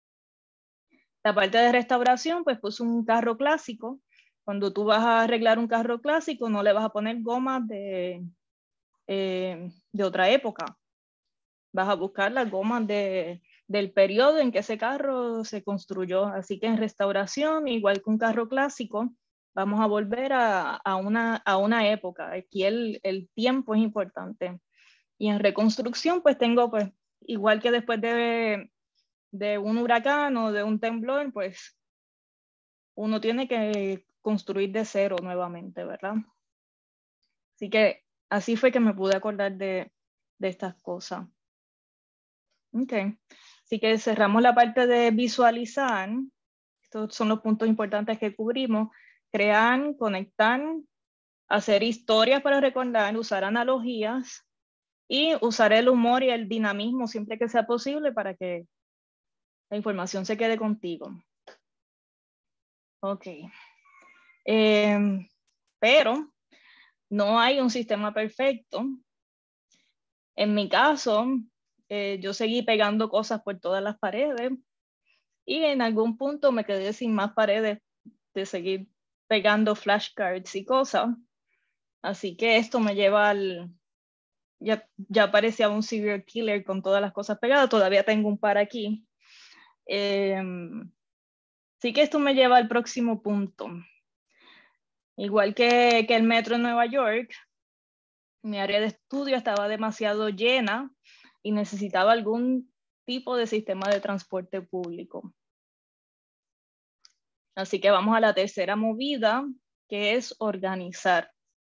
La parte de restauración, pues puse un carro clásico. Cuando tú vas a arreglar un carro clásico, no le vas a poner gomas de, eh, de otra época. Vas a buscar las gomas de, del periodo en que ese carro se construyó. Así que en restauración, igual que un carro clásico, vamos a volver a, a, una, a una época. Aquí el, el tiempo es importante. Y en reconstrucción, pues tengo, pues, igual que después de, de un huracán o de un temblor, pues uno tiene que construir de cero nuevamente, ¿verdad? Así que así fue que me pude acordar de, de estas cosas. Ok, así que cerramos la parte de visualizar. Estos son los puntos importantes que cubrimos. Crear, conectar, hacer historias para recordar, usar analogías y usar el humor y el dinamismo siempre que sea posible para que la información se quede contigo. Ok. Eh, pero no hay un sistema perfecto. En mi caso, eh, yo seguí pegando cosas por todas las paredes y en algún punto me quedé sin más paredes de seguir pegando flashcards y cosas. Así que esto me lleva al... Ya, ya parecía un serial killer con todas las cosas pegadas. Todavía tengo un par aquí. Eh, así que esto me lleva al próximo punto. Igual que, que el metro en Nueva York, mi área de estudio estaba demasiado llena y necesitaba algún tipo de sistema de transporte público. Así que vamos a la tercera movida, que es organizar.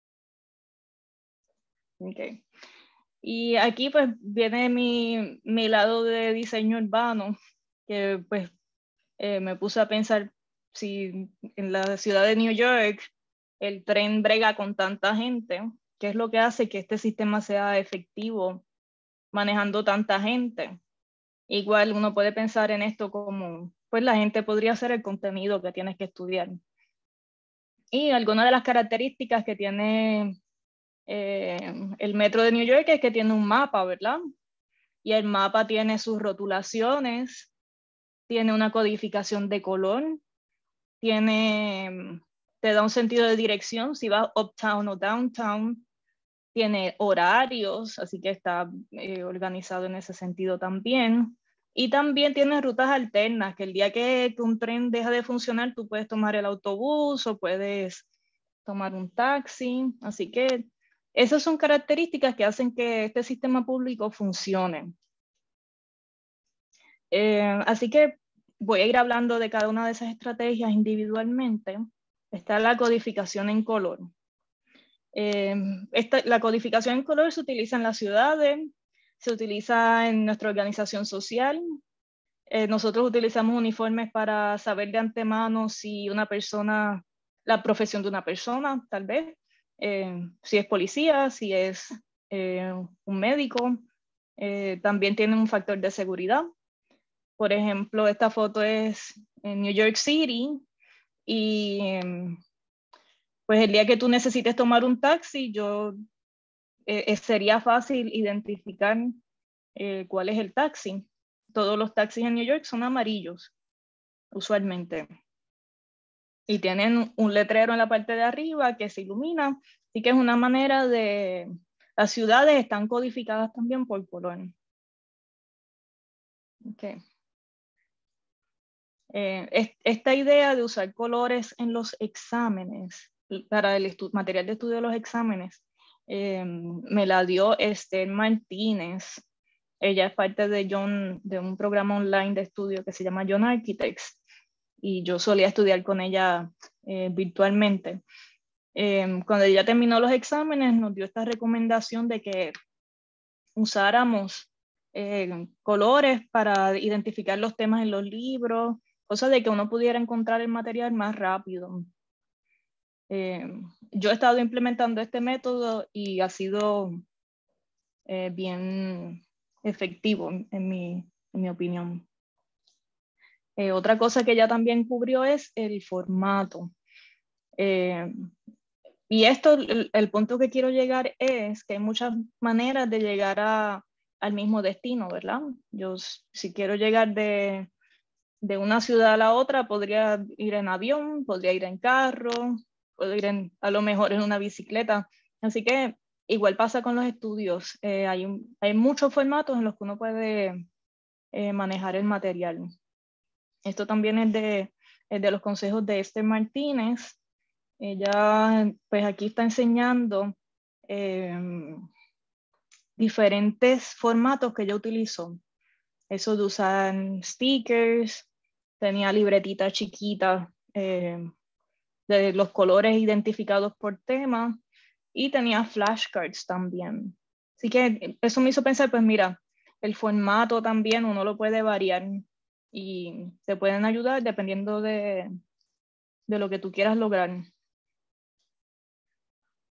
Okay. Y aquí pues viene mi, mi lado de diseño urbano, que pues eh, me puse a pensar si en la ciudad de New York el tren brega con tanta gente, ¿qué es lo que hace que este sistema sea efectivo manejando tanta gente? Igual uno puede pensar en esto como, pues la gente podría hacer el contenido que tienes que estudiar. Y algunas de las características que tiene eh, el metro de New York es que tiene un mapa, ¿verdad? Y el mapa tiene sus rotulaciones, tiene una codificación de color, tiene, te da un sentido de dirección si vas uptown o downtown, tiene horarios, así que está eh, organizado en ese sentido también. Y también tiene rutas alternas, que el día que, que un tren deja de funcionar, tú puedes tomar el autobús o puedes tomar un taxi. Así que esas son características que hacen que este sistema público funcione. Eh, así que voy a ir hablando de cada una de esas estrategias individualmente. Está la codificación en color. Eh, esta, la codificación en color se utiliza en las ciudades, se utiliza en nuestra organización social. Eh, nosotros utilizamos uniformes para saber de antemano si una persona, la profesión de una persona, tal vez, eh, si es policía, si es eh, un médico. Eh, también tiene un factor de seguridad. Por ejemplo, esta foto es en New York City y eh, pues el día que tú necesites tomar un taxi, yo, eh, sería fácil identificar eh, cuál es el taxi. Todos los taxis en New York son amarillos, usualmente. Y tienen un letrero en la parte de arriba que se ilumina. Así que es una manera de... Las ciudades están codificadas también por color. Okay. Eh, esta idea de usar colores en los exámenes, para el material de estudio de los exámenes, eh, me la dio Esther Martínez. Ella es parte de, John, de un programa online de estudio que se llama John Architects y yo solía estudiar con ella eh, virtualmente. Eh, cuando ella terminó los exámenes nos dio esta recomendación de que usáramos eh, colores para identificar los temas en los libros, cosa de que uno pudiera encontrar el material más rápido. Eh, yo he estado implementando este método y ha sido eh, bien efectivo en mi, en mi opinión. Eh, otra cosa que ella también cubrió es el formato. Eh, y esto, el, el punto que quiero llegar es que hay muchas maneras de llegar a, al mismo destino, ¿verdad? Yo si quiero llegar de, de una ciudad a la otra, podría ir en avión, podría ir en carro, puedo ir en, a lo mejor en una bicicleta. Así que igual pasa con los estudios. Eh, hay, un, hay muchos formatos en los que uno puede eh, manejar el material. Esto también es de, es de los consejos de Esther Martínez. Ella pues aquí está enseñando eh, diferentes formatos que ella utilizó. Eso de usar stickers, tenía libretitas chiquitas eh, de los colores identificados por tema y tenía flashcards también. Así que eso me hizo pensar, pues mira, el formato también uno lo puede variar y te pueden ayudar dependiendo de, de lo que tú quieras lograr.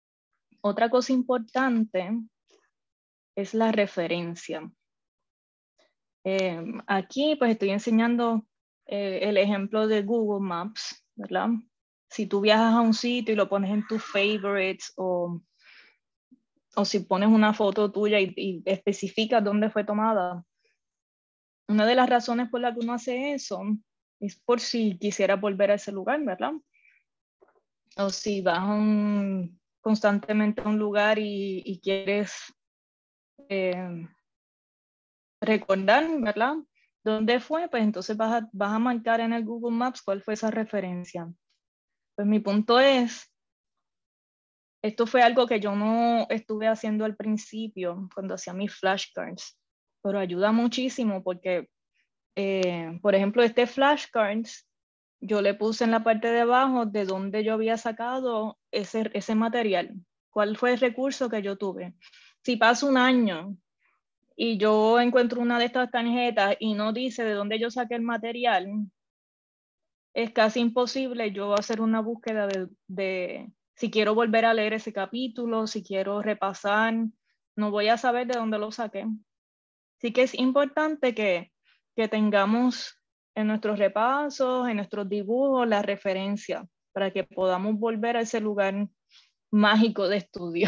Otra cosa importante es la referencia. Eh, aquí pues estoy enseñando eh, el ejemplo de Google Maps, ¿verdad? Si tú viajas a un sitio y lo pones en tus favorites o, o si pones una foto tuya y, y especificas dónde fue tomada, una de las razones por la que uno hace eso es por si quisiera volver a ese lugar, ¿verdad? O si vas a un, constantemente a un lugar y, y quieres eh, recordar, ¿verdad? ¿Dónde fue? Pues entonces vas a, vas a marcar en el Google Maps cuál fue esa referencia. Pues mi punto es, esto fue algo que yo no estuve haciendo al principio cuando hacía mis flashcards, pero ayuda muchísimo porque, eh, por ejemplo, este flashcards, yo le puse en la parte de abajo de dónde yo había sacado ese, ese material, cuál fue el recurso que yo tuve. Si pasa un año y yo encuentro una de estas tarjetas y no dice de dónde yo saqué el material, es casi imposible yo hacer una búsqueda de, de si quiero volver a leer ese capítulo, si quiero repasar, no voy a saber de dónde lo saqué. Así que es importante que, que tengamos en nuestros repasos, en nuestros dibujos, la referencia para que podamos volver a ese lugar mágico de estudio.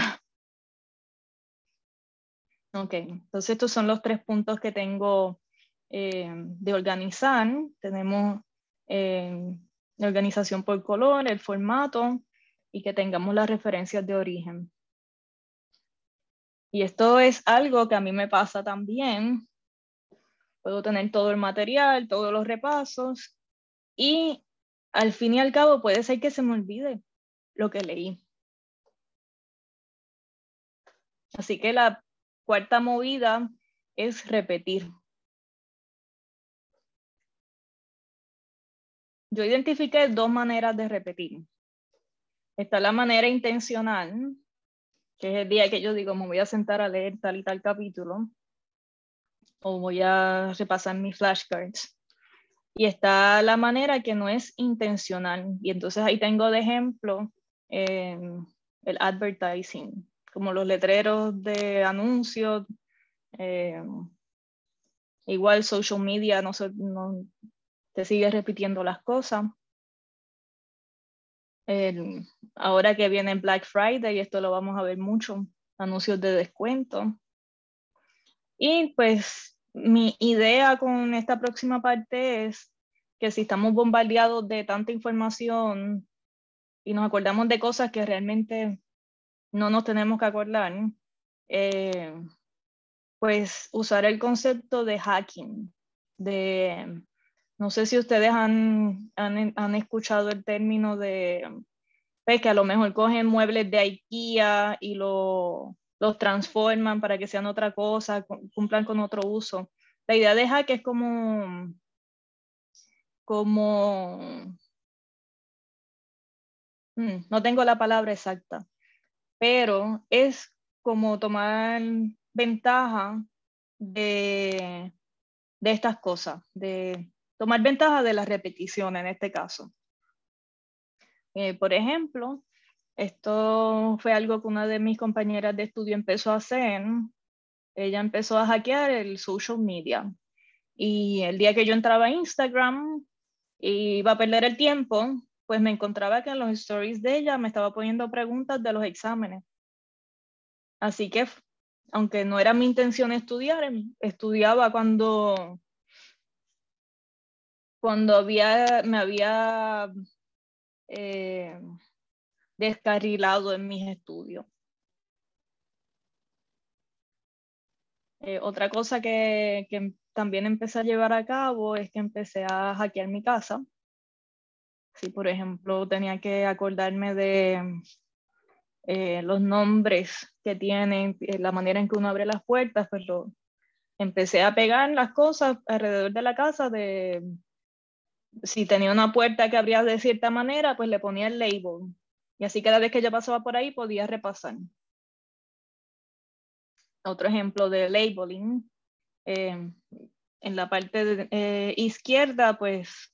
Ok, entonces estos son los tres puntos que tengo eh, de organizar. Tenemos eh, la organización por color, el formato y que tengamos las referencias de origen. Y esto es algo que a mí me pasa también. Puedo tener todo el material, todos los repasos y al fin y al cabo puede ser que se me olvide lo que leí. Así que la cuarta movida es repetir. Yo identifiqué dos maneras de repetir. Está la manera intencional, que es el día que yo digo, me voy a sentar a leer tal y tal capítulo, o voy a repasar mis flashcards. Y está la manera que no es intencional. Y entonces ahí tengo de ejemplo eh, el advertising, como los letreros de anuncios, eh, igual social media, no, se, no te sigue repitiendo las cosas. El, ahora que viene Black Friday, esto lo vamos a ver mucho, anuncios de descuento. Y pues mi idea con esta próxima parte es que si estamos bombardeados de tanta información y nos acordamos de cosas que realmente no nos tenemos que acordar, eh, pues usar el concepto de hacking, de, no sé si ustedes han, han, han escuchado el término de, pues, que a lo mejor cogen muebles de IKEA y lo, los transforman para que sean otra cosa, cumplan con otro uso. La idea de hack es como, como, hmm, no tengo la palabra exacta, pero es como tomar ventaja de, de estas cosas, de tomar ventaja de la repetición en este caso. Eh, por ejemplo, esto fue algo que una de mis compañeras de estudio empezó a hacer. Ella empezó a hackear el social media. Y el día que yo entraba a Instagram y iba a perder el tiempo, pues me encontraba que en los stories de ella me estaba poniendo preguntas de los exámenes. Así que, aunque no era mi intención estudiar, estudiaba cuando, cuando había, me había eh, descarrilado en mis estudios. Eh, otra cosa que, que también empecé a llevar a cabo es que empecé a hackear mi casa. Si, por ejemplo, tenía que acordarme de eh, los nombres que tienen, eh, la manera en que uno abre las puertas, pues lo, empecé a pegar las cosas alrededor de la casa. De, si tenía una puerta que abría de cierta manera, pues le ponía el label. Y así cada vez que yo pasaba por ahí podía repasar. Otro ejemplo de labeling. Eh, en la parte de, eh, izquierda, pues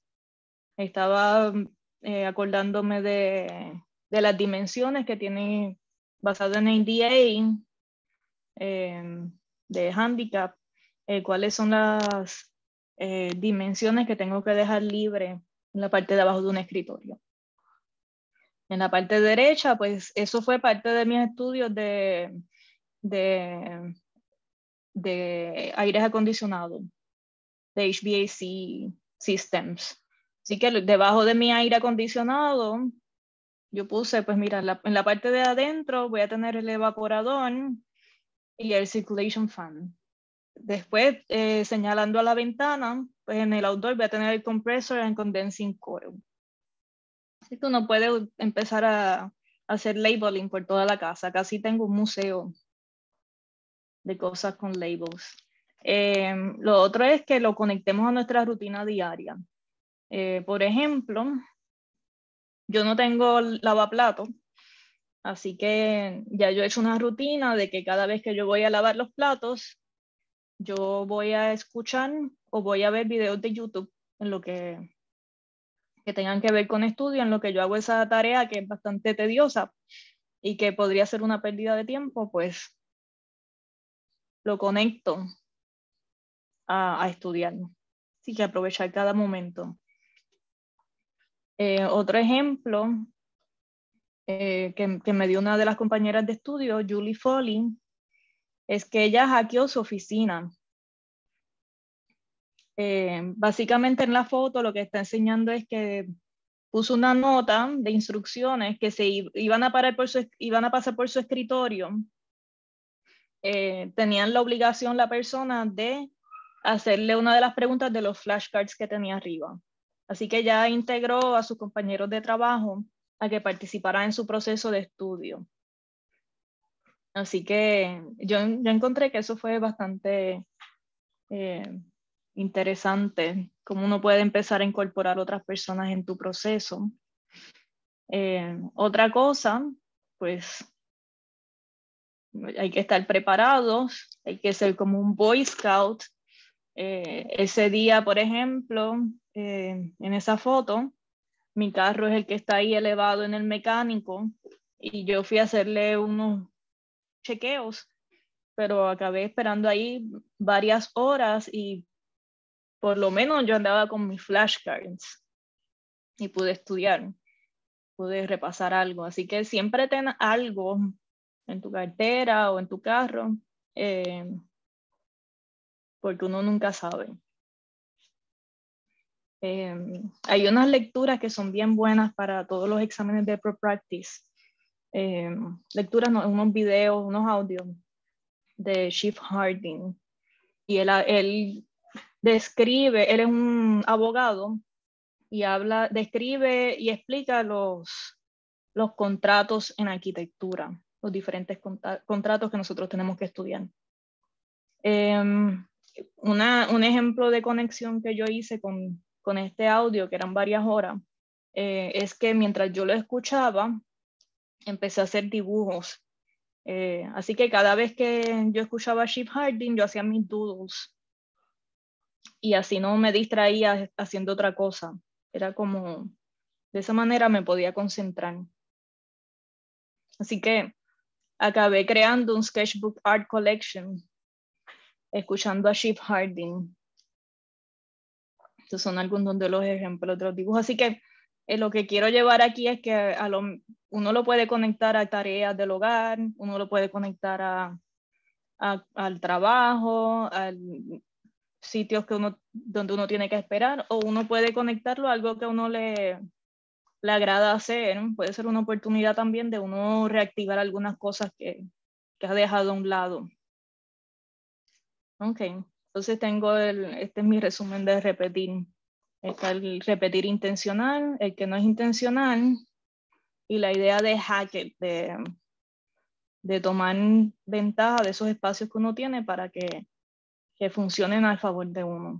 estaba eh, acordándome de, de las dimensiones que tiene basado en el D A eh, de handicap, eh, cuáles son las eh, dimensiones que tengo que dejar libre en la parte de abajo de un escritorio. En la parte derecha, pues eso fue parte de mis estudios de, de, de aires acondicionados, de H V A C systems. Así que debajo de mi aire acondicionado, yo puse, pues mira, la, en la parte de adentro voy a tener el evaporador y el circulation fan. Después, eh, señalando a la ventana, pues en el outdoor voy a tener el compressor and condensing coil. Así que uno puede empezar a, a hacer labeling por toda la casa. Casi tengo un museo de cosas con labels. Eh, lo otro es que lo conectemos a nuestra rutina diaria. Eh, por ejemplo, yo no tengo lavaplatos, así que ya yo he hecho una rutina de que cada vez que yo voy a lavar los platos, yo voy a escuchar o voy a ver videos de YouTube en lo que, que tengan que ver con estudio, en lo que yo hago esa tarea que es bastante tediosa y que podría ser una pérdida de tiempo, pues lo conecto a, a estudiar. Así que aprovechar cada momento. Eh, otro ejemplo eh, que, que me dio una de las compañeras de estudio, Julie Foley, es que ella hackeó su oficina. Eh, básicamente en la foto lo que está enseñando es que puso una nota de instrucciones que se iban a, parar por su, iban a pasar por su escritorio. Eh, tenían la obligación la persona de hacerle una de las preguntas de los flashcards que tenía arriba. Así que ya integró a sus compañeros de trabajo a que participaran en su proceso de estudio. Así que yo, yo encontré que eso fue bastante eh, interesante, cómo uno puede empezar a incorporar otras personas en tu proceso. Eh, otra cosa, pues hay que estar preparados, hay que ser como un Boy Scout. Eh, ese día, por ejemplo, eh, en esa foto, mi carro es el que está ahí elevado en el mecánico y yo fui a hacerle unos chequeos, pero acabé esperando ahí varias horas y por lo menos yo andaba con mis flashcards y pude estudiar, pude repasar algo. Así que siempre ten algo en tu cartera o en tu carro, eh, porque uno nunca sabe. Eh, hay unas lecturas que son bien buenas para todos los exámenes de ProPractice. Eh, lecturas, no, unos videos, unos audios de Chief Harding. Y él, él describe, él es un abogado y habla, describe y explica los, los contratos en arquitectura, los diferentes contratos que nosotros tenemos que estudiar. Eh, una, un ejemplo de conexión que yo hice con, con este audio, que eran varias horas, eh, es que mientras yo lo escuchaba, empecé a hacer dibujos. Eh, así que cada vez que yo escuchaba a Chief Harding, yo hacía mis doodles. Y así no me distraía haciendo otra cosa. Era como, de esa manera me podía concentrar. Así que acabé creando un sketchbook art collection, escuchando a Chief Harding. Estos son algunos de los ejemplos de los dibujos. Así que eh, lo que quiero llevar aquí es que a lo, uno lo puede conectar a tareas del hogar, uno lo puede conectar a, a, al trabajo, a sitios que uno, donde uno tiene que esperar, o uno puede conectarlo a algo que a uno le, le agrada hacer. Puede ser una oportunidad también de uno reactivar algunas cosas que, que ha dejado a un lado. Ok, entonces tengo el, este es mi resumen de repetir. Está el repetir intencional, el que no es intencional, y la idea de hacker, de, de tomar ventaja de esos espacios que uno tiene para que, que funcionen a favor de uno.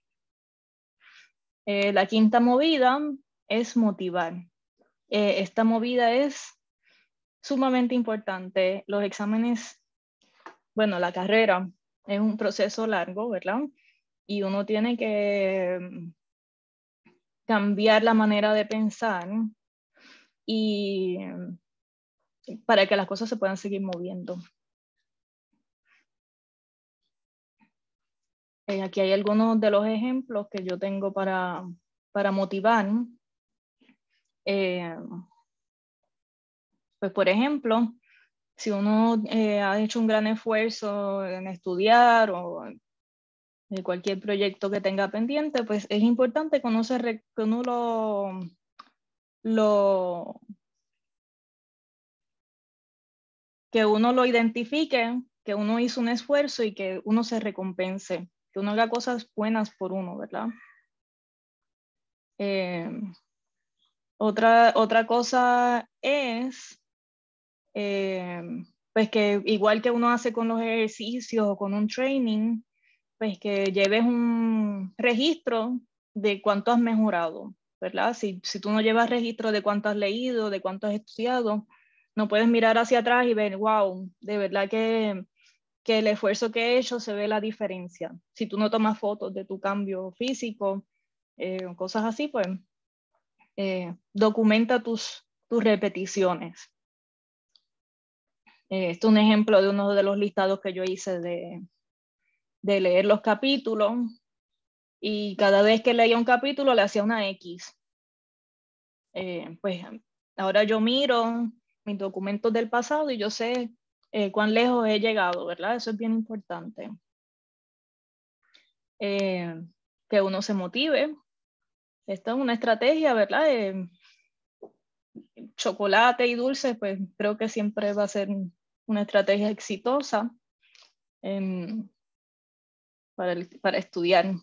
Eh, la quinta movida es motivar. Eh, esta movida es sumamente importante. Los exámenes, bueno, la carrera es un proceso largo, ¿verdad? Y uno tiene que cambiar la manera de pensar y para que las cosas se puedan seguir moviendo. Eh, aquí hay algunos de los ejemplos que yo tengo para, para motivar. Eh, pues por ejemplo, si uno eh, ha hecho un gran esfuerzo en estudiar o de cualquier proyecto que tenga pendiente, pues es importante que uno, se re, que uno lo, lo, que uno lo identifique, que uno hizo un esfuerzo y que uno se recompense, que uno haga cosas buenas por uno, ¿verdad? Eh, otra, otra cosa es, eh, pues que igual que uno hace con los ejercicios o con un training, pues que lleves un registro de cuánto has mejorado, ¿verdad? Si, si tú no llevas registro de cuánto has leído, de cuánto has estudiado, no puedes mirar hacia atrás y ver, wow, de verdad que, que el esfuerzo que he hecho se ve la diferencia. Si tú no tomas fotos de tu cambio físico, eh, cosas así, pues eh, documenta tus, tus repeticiones. Eh, este es un ejemplo de uno de los listados que yo hice de, de leer los capítulos. Y cada vez que leía un capítulo le hacía una X. Eh, pues ahora yo miro mis documentos del pasado y yo sé eh, cuán lejos he llegado, ¿verdad? Eso es bien importante. Eh, que uno se motive. Esta es una estrategia, ¿verdad? Eh, chocolate y dulce, pues creo que siempre va a ser una estrategia exitosa eh, para, el, para estudiar.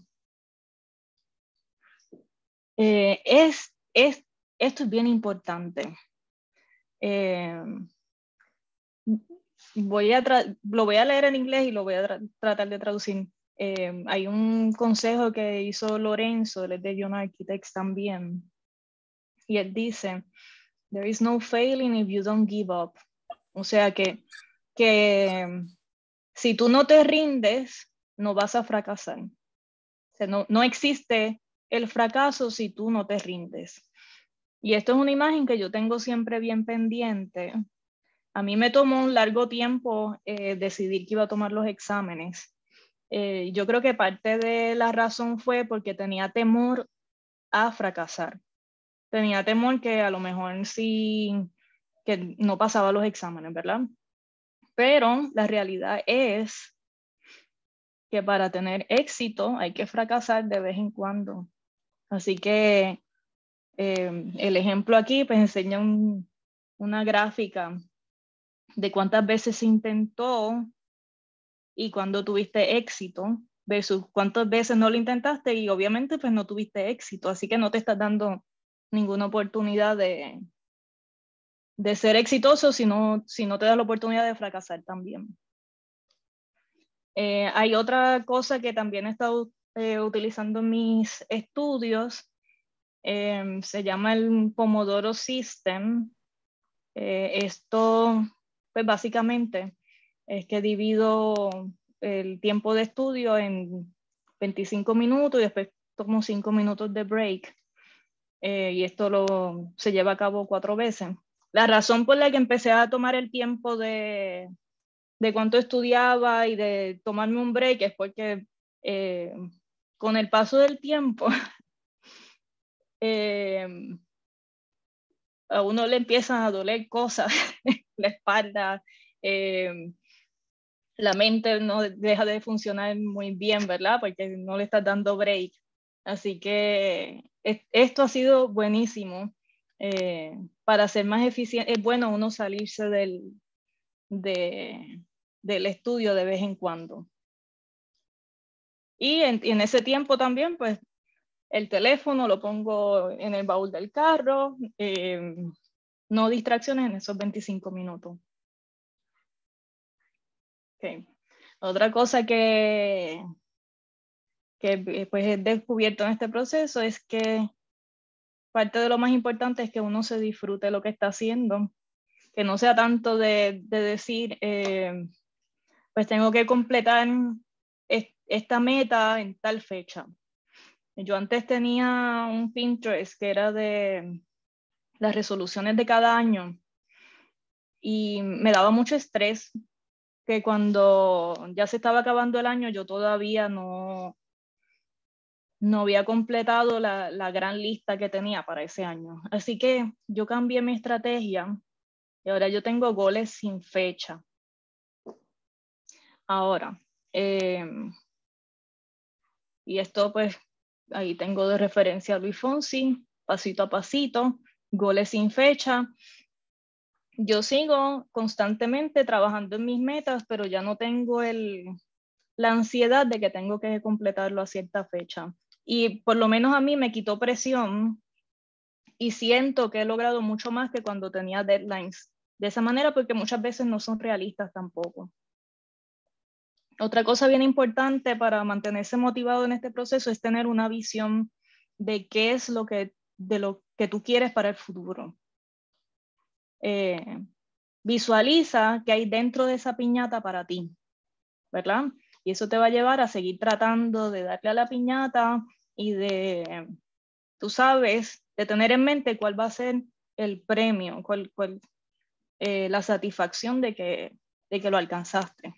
Eh, es, es, esto es bien importante. Eh, voy a lo voy a leer en inglés y lo voy a tra tratar de traducir. Eh, hay un consejo que hizo Lorenzo, él es de Young Architects también, y él dice, there is no failing if you don't give up. O sea que, que si tú no te rindes, no vas a fracasar. O sea, no, no existe el fracaso si tú no te rindes. Y esto es una imagen que yo tengo siempre bien pendiente. A mí me tomó un largo tiempo eh, decidir que iba a tomar los exámenes. Eh, yo creo que parte de la razón fue porque tenía temor a fracasar. Tenía temor que a lo mejor sí, que no pasaba los exámenes, ¿verdad? Pero la realidad es que para tener éxito hay que fracasar de vez en cuando. Así que eh, el ejemplo aquí pues enseña un, una gráfica de cuántas veces se intentó y cuando tuviste éxito versus cuántas veces no lo intentaste y obviamente pues no tuviste éxito, así que no te estás dando ninguna oportunidad de, de ser exitoso si no, si no te das la oportunidad de fracasar también. Eh, hay otra cosa que también he estado eh, utilizando en mis estudios, eh, se llama el Pomodoro System. Eh, esto pues básicamente es que divido el tiempo de estudio en veinticinco minutos y después tomo cinco minutos de break. Eh, y esto lo, se lleva a cabo cuatro veces. La razón por la que empecé a tomar el tiempo de, de cuánto estudiaba y de tomarme un break es porque eh, con el paso del tiempo eh, a uno le empiezan a doler cosas, la espalda, eh, la mente no deja de funcionar muy bien, ¿verdad? Porque no le estás dando break. Así que es, esto ha sido buenísimo. Eh, para ser más eficiente, es bueno uno salirse del, de, del estudio de vez en cuando. Y en, en ese tiempo también, pues, el teléfono lo pongo en el baúl del carro, eh, no distracciones en esos veinticinco minutos. Okay. Otra cosa que, que pues he descubierto en este proceso es que parte de lo más importante es que uno se disfrute lo que está haciendo, que no sea tanto de, de decir, eh, pues tengo que completar esta meta en tal fecha. Yo antes tenía un Pinterest que era de las resoluciones de cada año y me daba mucho estrés que cuando ya se estaba acabando el año yo todavía no, no había completado la, la gran lista que tenía para ese año. Así que yo cambié mi estrategia y ahora yo tengo goles sin fecha. Ahora, eh, y esto pues ahí tengo de referencia a Luis Fonsi, pasito a pasito, goles sin fecha. Yo sigo constantemente trabajando en mis metas, pero ya no tengo el, la ansiedad de que tengo que completarlo a cierta fecha. Y por lo menos a mí me quitó presión y siento que he logrado mucho más que cuando tenía deadlines de esa manera, porque muchas veces no son realistas tampoco. Otra cosa bien importante para mantenerse motivado en este proceso es tener una visión de qué es lo que, de lo que tú quieres para el futuro. Eh, visualiza qué hay dentro de esa piñata para ti, ¿verdad? Y eso te va a llevar a seguir tratando de darle a la piñata y de, tú sabes, de tener en mente cuál va a ser el premio, cuál, cuál, eh, la satisfacción de que, de que lo alcanzaste.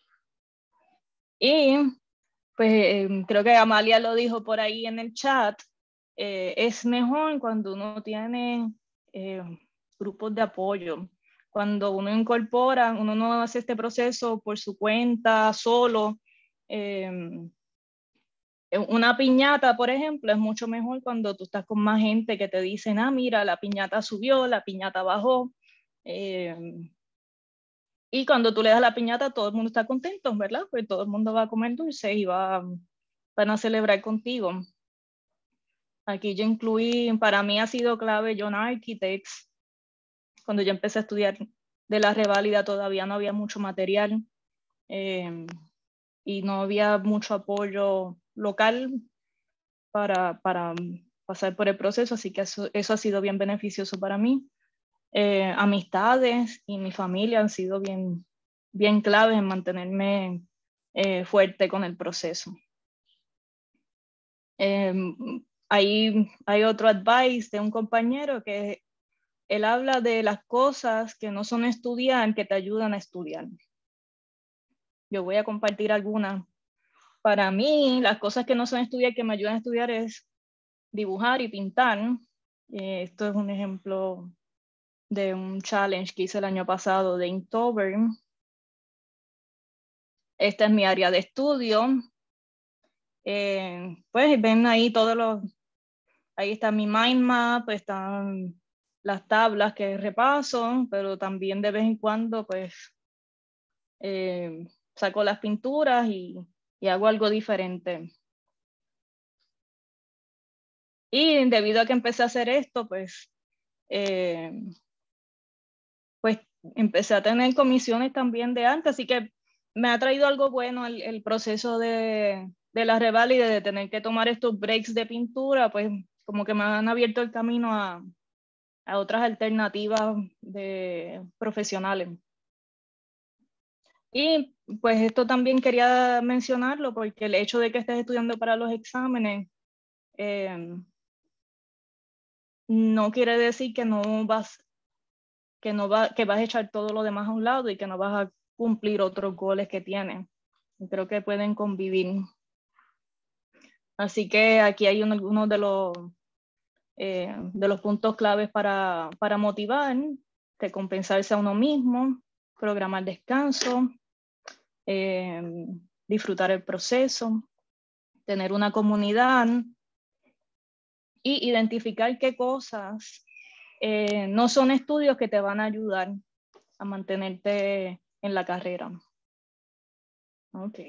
Y pues eh, creo que Amalia lo dijo por ahí en el chat, eh, es mejor cuando uno tiene eh, grupos de apoyo, cuando uno incorpora, uno no hace este proceso por su cuenta, solo. Eh, una piñata, por ejemplo, es mucho mejor cuando tú estás con más gente que te dicen, ah, mira, la piñata subió, la piñata bajó. Eh, y cuando tú le das la piñata, todo el mundo está contento, ¿verdad? Pues todo el mundo va a comer dulce y va, van a celebrar contigo. Aquí yo incluí, para mí ha sido clave John Architects. Cuando yo empecé a estudiar de la reválida todavía no había mucho material eh, y no había mucho apoyo local para, para pasar por el proceso, así que eso, eso ha sido bien beneficioso para mí. Eh, amistades y mi familia han sido bien, bien claves en mantenerme eh, fuerte con el proceso. Eh, hay, hay otro advice de un compañero que él habla de las cosas que no son estudiar, que te ayudan a estudiar. Yo voy a compartir algunas. Para mí, las cosas que no son estudiar, que me ayudan a estudiar es dibujar y pintar. Eh, esto es un ejemplo de un challenge que hice el año pasado de Inktober. Esta es mi área de estudio. Eh, pues ven ahí todos los, ahí está mi mind map, están las tablas que repaso, pero también de vez en cuando pues eh, saco las pinturas y, y hago algo diferente. Y debido a que empecé a hacer esto, pues, eh, pues empecé a tener comisiones también de arte, así que me ha traído algo bueno el, el proceso de, de la reválida, de tener que tomar estos breaks de pintura, pues como que me han abierto el camino a, a otras alternativas de profesionales. Y pues esto también quería mencionarlo porque el hecho de que estés estudiando para los exámenes eh, no quiere decir que no vas que no va, que vas a echar todo lo demás a un lado y que no vas a cumplir otros goles que tienes. Creo que pueden convivir. Así que aquí hay uno, uno de los eh, de los puntos claves para, para motivar, recompensarse a uno mismo, programar descanso, eh, disfrutar el proceso, tener una comunidad y identificar qué cosas eh, no son estudios que te van a ayudar a mantenerte en la carrera. Ok.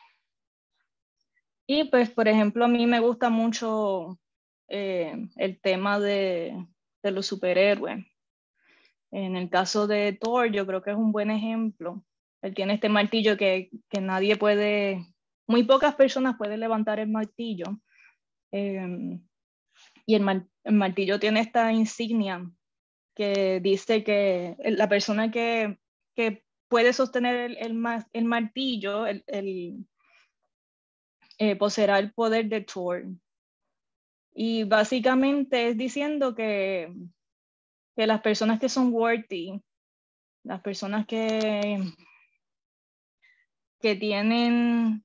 Y pues, por ejemplo, a mí me gusta mucho eh, el tema de, de los superhéroes. En el caso de Thor, yo creo que es un buen ejemplo. Él tiene este martillo que, que nadie puede, muy pocas personas pueden levantar el martillo. Eh, y el, mar, el martillo tiene esta insignia que dice que la persona que, que puede sostener el, el, el martillo, el, el, eh, poseerá el poder de Thor. Y básicamente es diciendo que, que las personas que son worthy las personas que, que tienen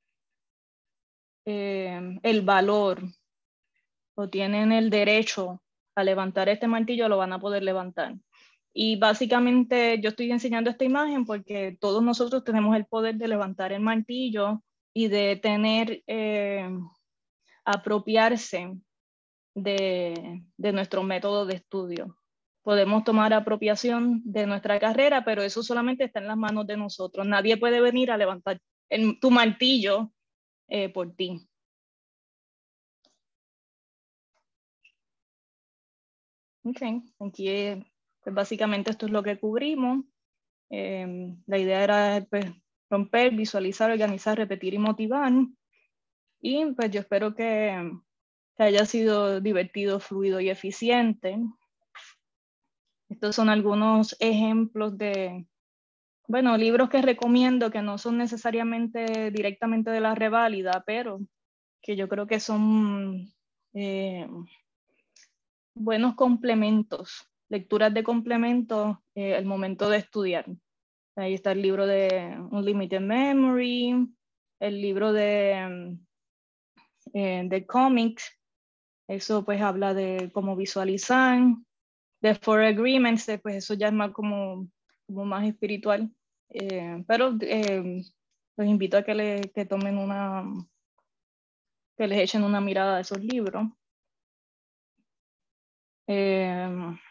eh, el valor o tienen el derecho a levantar este martillo, lo van a poder levantar. Y básicamente yo estoy enseñando esta imagen porque todos nosotros tenemos el poder de levantar el martillo y de tener, eh, apropiarse de, de nuestro método de estudio. Podemos tomar apropiación de nuestra carrera, pero eso solamente está en las manos de nosotros. Nadie puede venir a levantar el, tu martillo eh, por ti. Ok, aquí eh, pues básicamente esto es lo que cubrimos. Eh, la idea era pues, romper, visualizar, organizar, repetir y motivar. Y pues yo espero que, que haya sido divertido, fluido y eficiente. Estos son algunos ejemplos de, bueno, libros que recomiendo que no son necesariamente directamente de la reválida, pero que yo creo que son eh, buenos complementos, lecturas de complementos eh, al momento de estudiar. Ahí está el libro de Unlimited Memory, el libro de, eh, de Comics, eso pues habla de cómo visualizar, de Four Agreements, pues eso ya es más como, como más espiritual, eh, pero eh, los invito a que, le, que tomen una, que les echen una mirada a esos libros. Eh,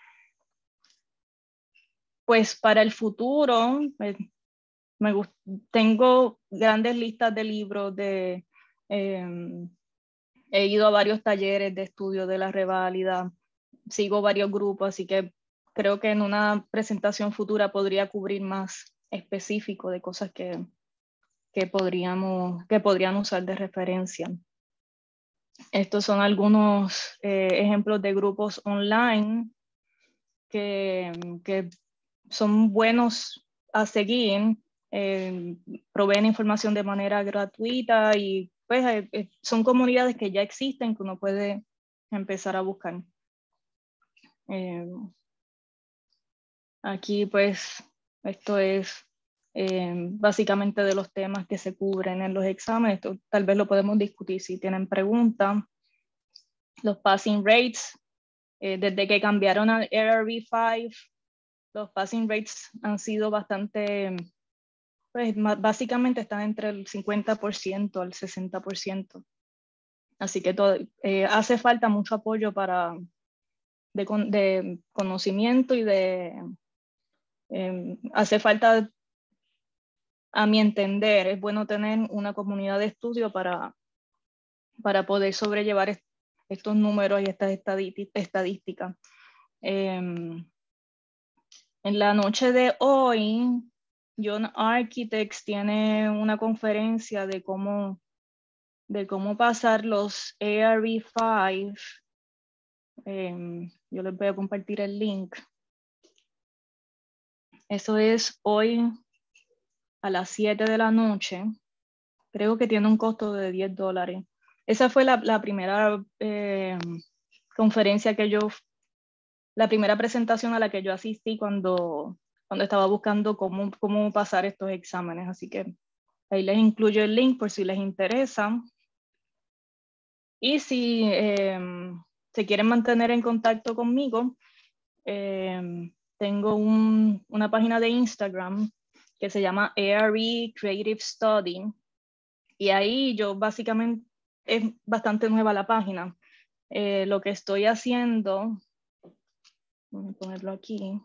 pues para el futuro, eh, me gust tengo grandes listas de libros, de, eh, he ido a varios talleres de estudio de la reválida, sigo varios grupos, así que creo que en una presentación futura podría cubrir más específico de cosas que, que, podríamos, que podrían usar de referencia. Estos son algunos eh, ejemplos de grupos online que, que son buenos a seguir, eh, proveen información de manera gratuita y pues eh, son comunidades que ya existen que uno puede empezar a buscar. Eh, aquí pues esto es eh, básicamente de los temas que se cubren en los exámenes. Esto tal vez lo podemos discutir si tienen preguntas. Los passing rates, eh, desde que cambiaron al A R V cinco, los passing rates han sido bastante, pues básicamente están entre el cincuenta por ciento al sesenta por ciento. Así que todo, eh, hace falta mucho apoyo para, de, de conocimiento y de, eh, hace falta, a mi entender, es bueno tener una comunidad de estudio para, para poder sobrellevar est estos números y estas estadísticas. Eh, en la noche de hoy, Young Architects tiene una conferencia de cómo, de cómo pasar los A R V cinco. Eh, yo les voy a compartir el link. Eso es hoy a las siete de la noche. Creo que tiene un costo de diez dólares. Esa fue la, la primera eh, conferencia que yo, la primera presentación a la que yo asistí cuando, cuando estaba buscando cómo, cómo pasar estos exámenes. Así que ahí les incluyo el link por si les interesa. Y si eh, se quieren mantener en contacto conmigo, eh, tengo un, una página de Instagram que se llama A R V Creative Study. Y ahí yo básicamente, es bastante nueva la página. Eh, lo que estoy haciendo, voy a ponerlo aquí.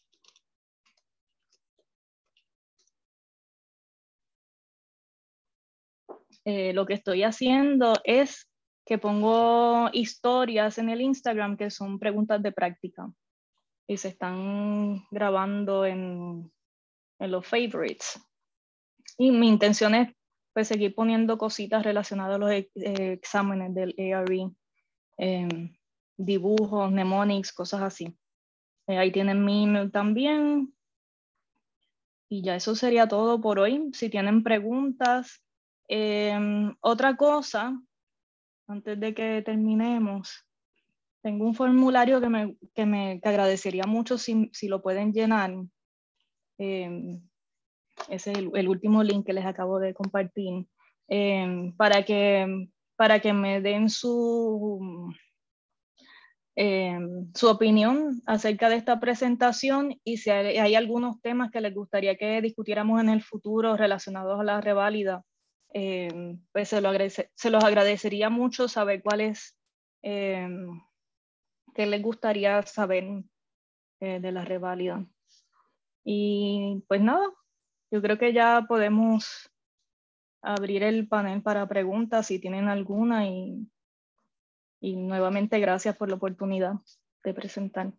Eh, lo que estoy haciendo es que pongo historias en el Instagram que son preguntas de práctica y se están grabando en, en los favorites. Y mi intención es pues, seguir poniendo cositas relacionadas a los eh, exámenes del A R V, eh, dibujos, mnemonics, cosas así. Eh, ahí tienen mi email también. Y ya eso sería todo por hoy. Si tienen preguntas. Eh, otra cosa, antes de que terminemos, tengo un formulario que me, que me que agradecería mucho si, si lo pueden llenar. Eh, ese es el, el último link que les acabo de compartir, eh, para, que, para que me den su, eh, su opinión acerca de esta presentación y si hay, hay algunos temas que les gustaría que discutiéramos en el futuro relacionados a la reválida. Eh, pues se, lo agradece, se los agradecería mucho saber cuáles, eh, qué les gustaría saber eh, de la reválida. Y pues nada, yo creo que ya podemos abrir el panel para preguntas si tienen alguna y, y nuevamente gracias por la oportunidad de presentar.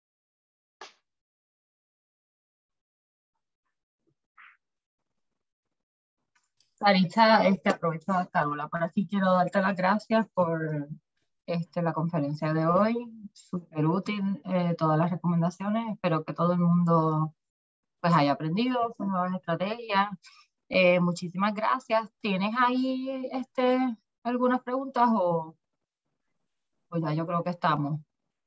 Saritza, este, aprovecho a Carola, para sí quiero darte las gracias por este, la conferencia de hoy, súper útil, eh, todas las recomendaciones, espero que todo el mundo pues haya aprendido sus nuevas estrategias. Eh, muchísimas gracias. ¿Tienes ahí este, algunas preguntas o, o ya yo creo que estamos?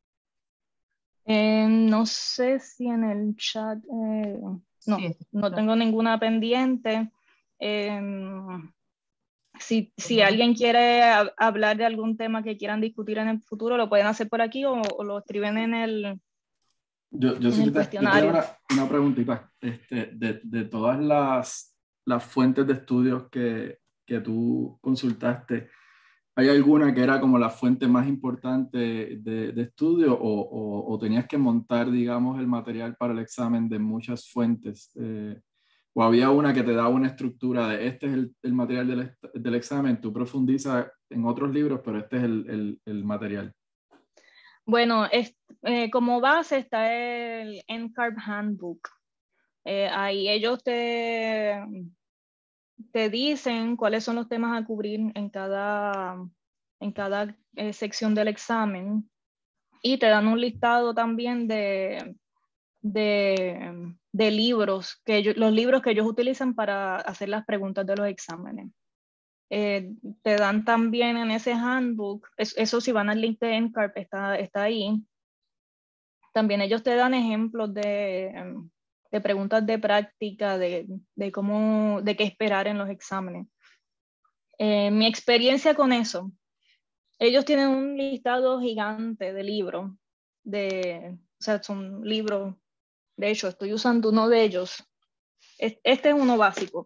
Eh, no sé si en el chat, eh, no, Sí, no tengo ninguna pendiente. Eh, si, si alguien quiere a, hablar de algún tema que quieran discutir en el futuro, lo pueden hacer por aquí o, o lo escriben en el, Yo, yo en sí el que te, cuestionario. yo tengo una, una preguntita. Este, de, de todas las, las fuentes de estudios que, que tú consultaste, ¿hay alguna que era como la fuente más importante de, de estudio o, o, o tenías que montar, digamos, el material para el examen de muchas fuentes? Eh, ¿O había una que te daba una estructura de este es el, el material del, del examen, tú profundizas en otros libros, pero este es el, el, el material? Bueno, es, eh, como base está el N C A R B Handbook. Eh, ahí ellos te, te dicen cuáles son los temas a cubrir en cada, en cada eh, sección del examen y te dan un listado también de, de, de libros, que ellos, los libros que ellos utilizan para hacer las preguntas de los exámenes. Eh, te dan también en ese handbook, eso, eso si van al link de N C A R B está, está ahí. También ellos te dan ejemplos de, de preguntas de práctica, de, de cómo, de qué esperar en los exámenes. Eh, mi experiencia con eso, ellos tienen un listado gigante de libros, de, o sea, son libros, de hecho, estoy usando uno de ellos. Este es uno básico,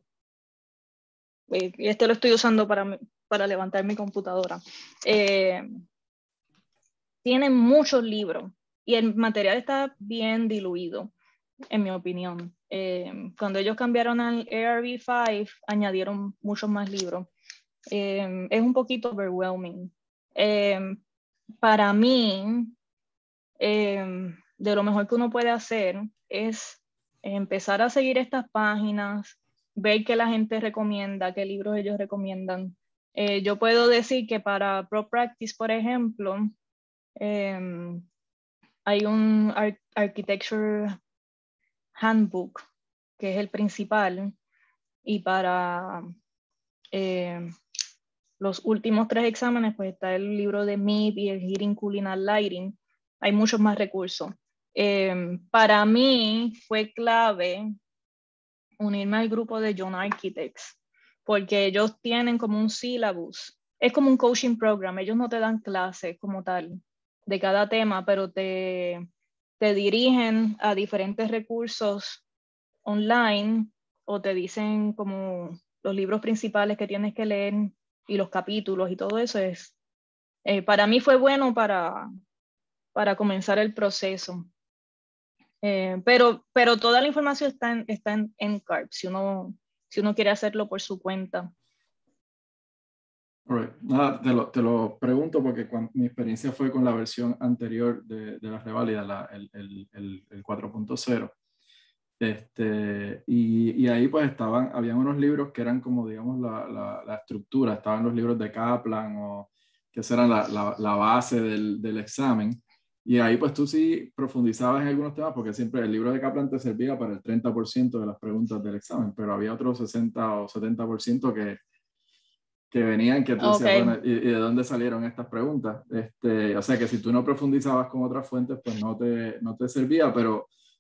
y este lo estoy usando para, para levantar mi computadora. Eh, tienen muchos libros y el material está bien diluido, en mi opinión. Eh, cuando ellos cambiaron al A R V cinco, añadieron muchos más libros. Eh, es un poquito overwhelming. Eh, para mí, eh, de lo mejor que uno puede hacer es empezar a seguir estas páginas, ver qué la gente recomienda, qué libros ellos recomiendan. Eh, yo puedo decir que para ProPractice, por ejemplo, eh, hay un Ar Architecture Handbook, que es el principal, y para eh, los últimos tres exámenes, pues está el libro de M I P y el Heating, Cooling and Lighting. Hay muchos más recursos. Eh, para mí fue clave unirme al grupo de Young Architects, porque ellos tienen como un syllabus. Es como un coaching program. Ellos no te dan clases como tal de cada tema, pero te, te dirigen a diferentes recursos online o te dicen como los libros principales que tienes que leer y los capítulos y todo eso. Es, eh, para mí fue bueno para, para comenzar el proceso. Eh, pero, pero toda la información está en, está en, en N C A R B, si uno, si uno quiere hacerlo por su cuenta. Right. Nada, te lo, te lo pregunto porque cuando, mi experiencia fue con la versión anterior de, de la reválida, la, el, el, el, el cuatro punto cero. Este, y, y ahí pues estaban, habían unos libros que eran como, digamos, la, la, la estructura, estaban los libros de Kaplan, o que esa era la, la, la base del, del examen. Y ahí pues tú sí profundizabas en algunos temas, porque siempre el libro de Kaplan te servía para el treinta por ciento de las preguntas del examen, pero había otro sesenta o setenta por ciento que que venían, que tú decías, Okay. bueno, ¿y, ¿y de dónde salieron estas preguntas? Este, o sea, que si tú no profundizabas con otras fuentes, pues no te, no te servía, pero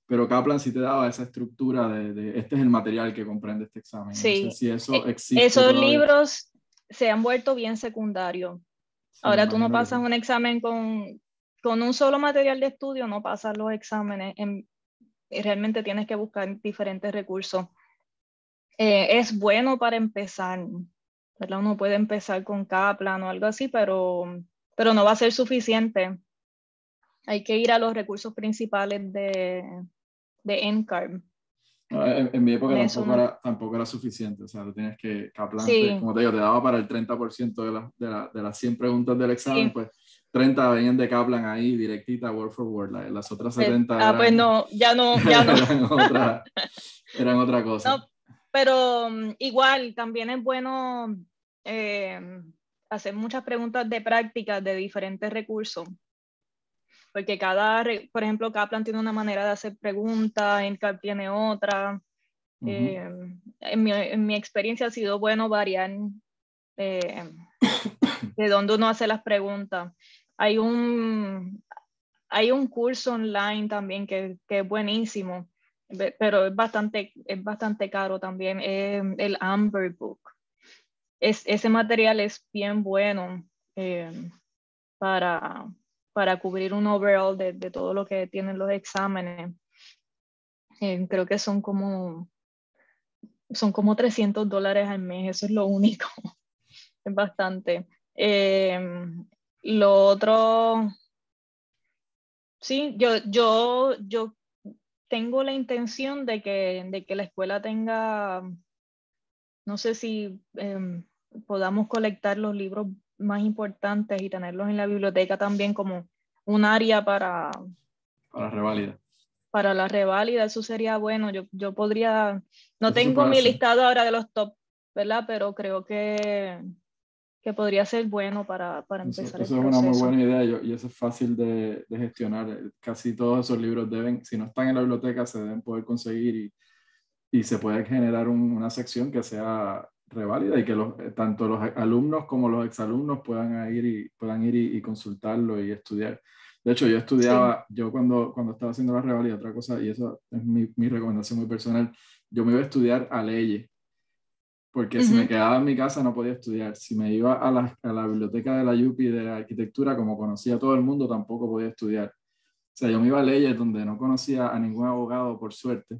pero Kaplan sí te daba esa estructura de, de este es el material que comprende este examen. Sí, no sé si eso existe esos todavía. libros se han vuelto bien secundarios. Sí, Ahora tú no imagino que pasas sí. un examen con, con un solo material de estudio, no pasas los exámenes. En, realmente tienes que buscar diferentes recursos. Eh, es bueno para empezar, ¿verdad? Uno puede empezar con Kaplan o algo así, pero, pero no va a ser suficiente. Hay que ir a los recursos principales de, de N C A R B. No, en, en mi época Eso tampoco no. era, tampoco era suficiente, o sea, tú tienes que, Kaplan, te- Sí, como te digo, te daba para el treinta por ciento de, la- de, la- de las cien preguntas del examen, sí. pues treinta venían de Kaplan ahí, directita, word for word, la- las otras Pues, setenta ah, pues eran, no, ya no, ya no. eran, otra, eran otra cosa. No, pero um, igual también es bueno eh, hacer muchas preguntas de práctica de diferentes recursos. Porque cada, re- por ejemplo, Kaplan tiene una manera de hacer preguntas, N C A R B tiene otra. Ujú. Eh, en, mi, en mi experiencia ha sido bueno variar eh, de dónde uno hace las preguntas. Hay un, hay un curso online también que, que es buenísimo, be- pero es bastante, es bastante caro también, eh, el Amber Book. Es, ese material es bien bueno eh, para, para cubrir un overall de, de todo lo que tienen los exámenes. Eh, creo que son como, son como trescientos dólares al mes, eso es lo único. Es bastante. Eh, lo otro, sí, yo, yo, yo tengo la intención de que, de que la escuela tenga, no sé si eh, podamos colectar los libros más importantes y tenerlos en la biblioteca también como un área para, Para reválida. para la reválida, eso sería bueno. Yo, yo podría, no Eso se tengo puede mi hacer. listado ahora de los top, ¿verdad? Pero creo que, que podría ser bueno para, para Eso, empezar eso el es una muy proceso. buena idea y, y eso es fácil de, de gestionar. Casi todos esos libros deben, si no están en la biblioteca, se deben poder conseguir y, y se puede generar un- una sección que sea reválida y que los, eh, tanto los alumnos como los exalumnos puedan ir y, puedan ir y, y consultarlo y estudiar. De hecho, yo Sí. estudiaba, yo cuando, cuando estaba haciendo la reválida, otra cosa, y eso es mi, mi recomendación muy personal, yo me iba a estudiar a leyes, porque si me Ujú. quedaba en mi casa no podía estudiar. Si me iba a la, a la biblioteca de la U P I de arquitectura, como conocía a todo el mundo, tampoco podía estudiar. O sea, yo me iba a leyes donde no conocía a ningún abogado, por suerte,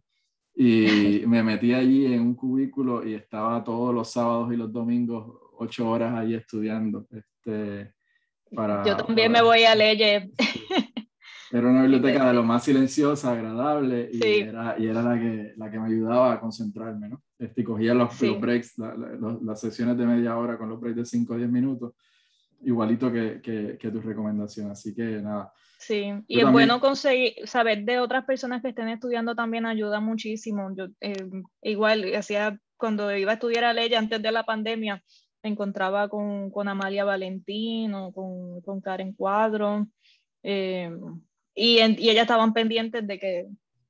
y me metí allí en un cubículo y estaba todos los sábados y los domingos ocho horas allí estudiando. Este, Yo para, también me para, voy a leyes. sí. Era una Sí, biblioteca te- de lo más silenciosa, agradable, y sí, era, y era la, que, la que me ayudaba a concentrarme, ¿no? Este, y cogía los, los sí. breaks, la, la, los, las sesiones de media hora con los breaks de cinco o diez minutos, igualito que, que, que tu recomendación. Así que nada, Sí, y yo es bueno también, conseguir, saber de otras personas que estén estudiando también ayuda muchísimo. Yo eh, igual hacía, cuando iba a estudiar a ley antes de la pandemia, me encontraba con, con Amalia Valentino, con, con Karen Cuadro, eh, y, en- y ellas estaban pendientes de que,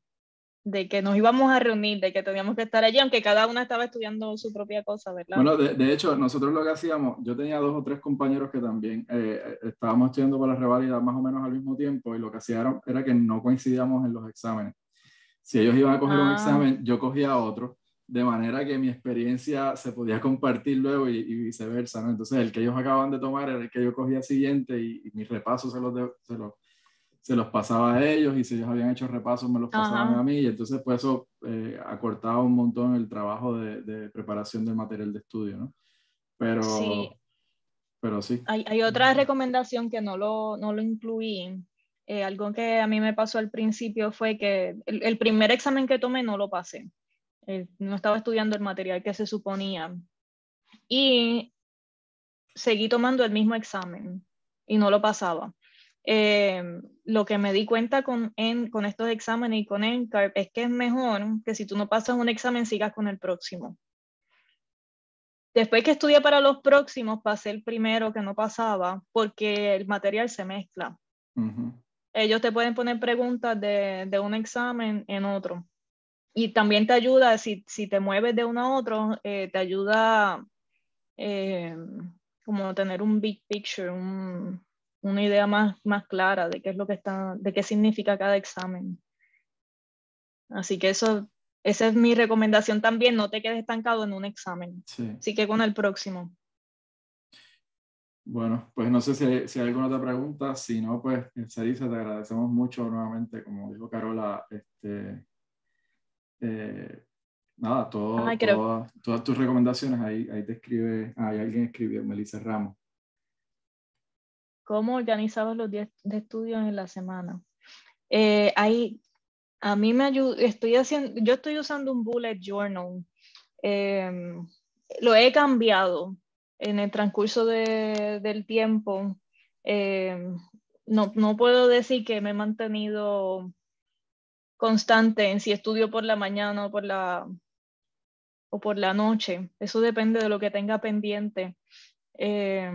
de que nos íbamos a reunir, de que teníamos que estar allí, aunque cada una estaba estudiando su propia cosa, ¿verdad? bueno, de, de hecho, nosotros lo que hacíamos, yo tenía dos o tres compañeros que también eh, estábamos estudiando para la reválida más o menos al mismo tiempo, y lo que hacíamos era que no coincidíamos en los exámenes. Si ellos iban a coger un Ah, examen, yo cogía otro, de manera que mi experiencia se podía compartir luego y, y viceversa, ¿no? Entonces, el que ellos acaban de tomar era el que yo cogía siguiente y, y mis repasos se los, de, se, los, se los pasaba a ellos, y si ellos habían hecho repasos me los pasaban ajá. a mí, y entonces pues eso eh, acortaba un montón el trabajo de, de preparación del material de estudio, ¿no? Sí, Pero, pero sí. Hay, hay otra recomendación que no lo, no lo incluí. Eh, algo que a mí me pasó al principio fue que el, el primer examen que tomé no lo pasé. Eh, no estaba estudiando el material que se suponía. Y seguí tomando el mismo examen y no lo pasaba. Eh, lo que me di cuenta con, en, con estos exámenes y con N C A R B es que es mejor que si tú no pasas un examen sigas con el próximo. Después que estudié para los próximos, pasé el primero que no pasaba porque el material se mezcla. Uh-huh. Ellos te pueden poner preguntas de, de un examen en otro. Y también te ayuda, si, si te mueves de uno a otro, eh, te ayuda eh, como tener un big picture, un, una idea más, más clara de qué es lo que está, de qué significa cada examen. Así que eso, esa es mi recomendación también, no te quedes estancado en un examen. Sí. Así que con el próximo. Bueno, pues no sé si hay, si hay alguna otra pregunta. Si no, pues, Sarisa, te agradecemos mucho nuevamente, como dijo Carola, este, eh, nada, todo, Ay, creo, todo, todas tus recomendaciones, ahí, ahí te escribe, ah, ahí alguien escribió, Melissa Ramos. ¿cómo organizabas los días de estudio en la semana? Eh, ahí, a mí me ayuda, estoy haciendo, yo estoy usando un bullet journal. Eh, lo he cambiado en el transcurso de, del tiempo. Eh, no, no puedo decir que me he mantenido constante en si estudio por la mañana o por la, o por la noche. Eso depende de lo que tenga pendiente. Eh,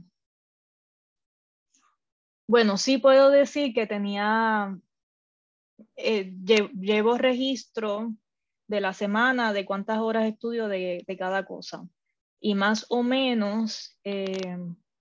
bueno, sí puedo decir que tenía, eh, lle- llevo registro de la semana de cuántas horas estudio de, de cada cosa. Y más o menos eh,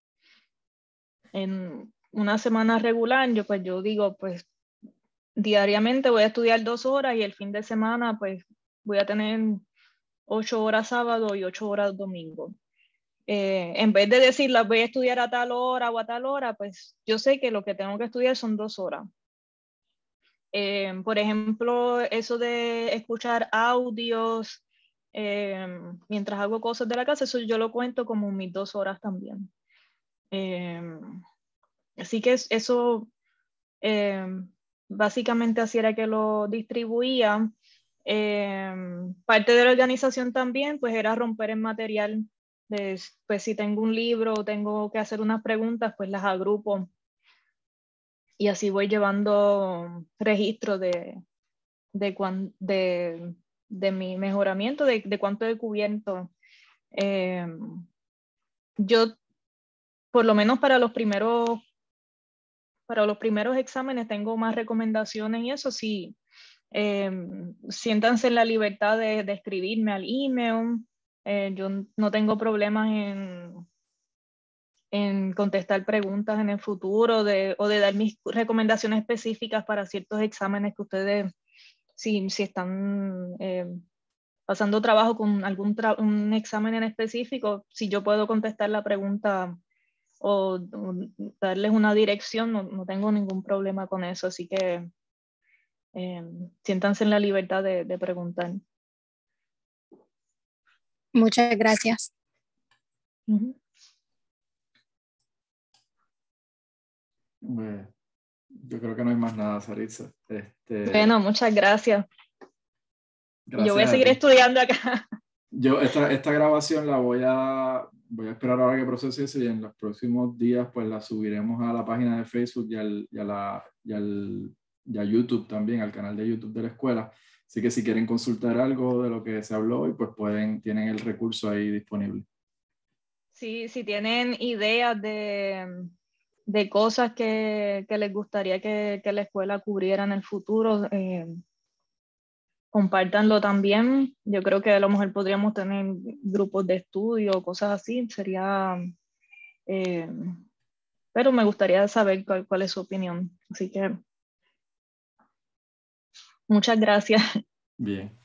en una semana regular, yo pues yo digo, pues diariamente voy a estudiar dos horas y el fin de semana pues voy a tener ocho horas sábado y ocho horas domingo. Eh, en vez de decir las voy a estudiar a tal hora o a tal hora, pues yo sé que lo que tengo que estudiar son dos horas. Eh, por ejemplo, eso de escuchar audios eh, mientras hago cosas de la casa, eso yo lo cuento como mis dos horas también. Eh, así que eso eh, básicamente así era que lo distribuía. Eh, parte de la organización también pues era romper el material. De, pues si tengo un libro o tengo que hacer unas preguntas, pues las agrupo y así voy llevando registro de, de, cuan, de, de mi mejoramiento, de, de cuánto he cubierto. Eh, yo, por lo menos para los primeros, para los primeros exámenes, tengo más recomendaciones y eso sí. Eh, siéntanse en la libertad de, de escribirme al email. Eh, yo no tengo problemas en, en contestar preguntas en el futuro de, o de dar mis recomendaciones específicas para ciertos exámenes que ustedes, si, si están eh, pasando trabajo con algún tra un examen en específico, si yo puedo contestar la pregunta o, o darles una dirección, no, no tengo ningún problema con eso. Así que eh, siéntanse en la libertad de, de preguntar. Muchas gracias. Uh-huh. Bueno, yo creo que no hay más nada, Saritza. Este, Bueno, muchas gracias. gracias Yo voy a seguir ti. estudiando acá. Yo esta, esta grabación la voy a, voy a esperar ahora que procese eso y en los próximos días pues la subiremos a la página de Facebook y, al, y, a, la, y, al, y a YouTube también, al canal de YouTube de la escuela. Así que si quieren consultar algo de lo que se habló hoy, pues pueden, tienen el recurso ahí disponible. Sí, si tienen ideas de, de cosas que, que les gustaría que, que la escuela cubriera en el futuro, eh, compártanlo también. Yo creo que a lo mejor podríamos tener grupos de estudio, cosas así. Sería, eh, pero me gustaría saber cuál, cuál es su opinión. Así que muchas gracias. Bien.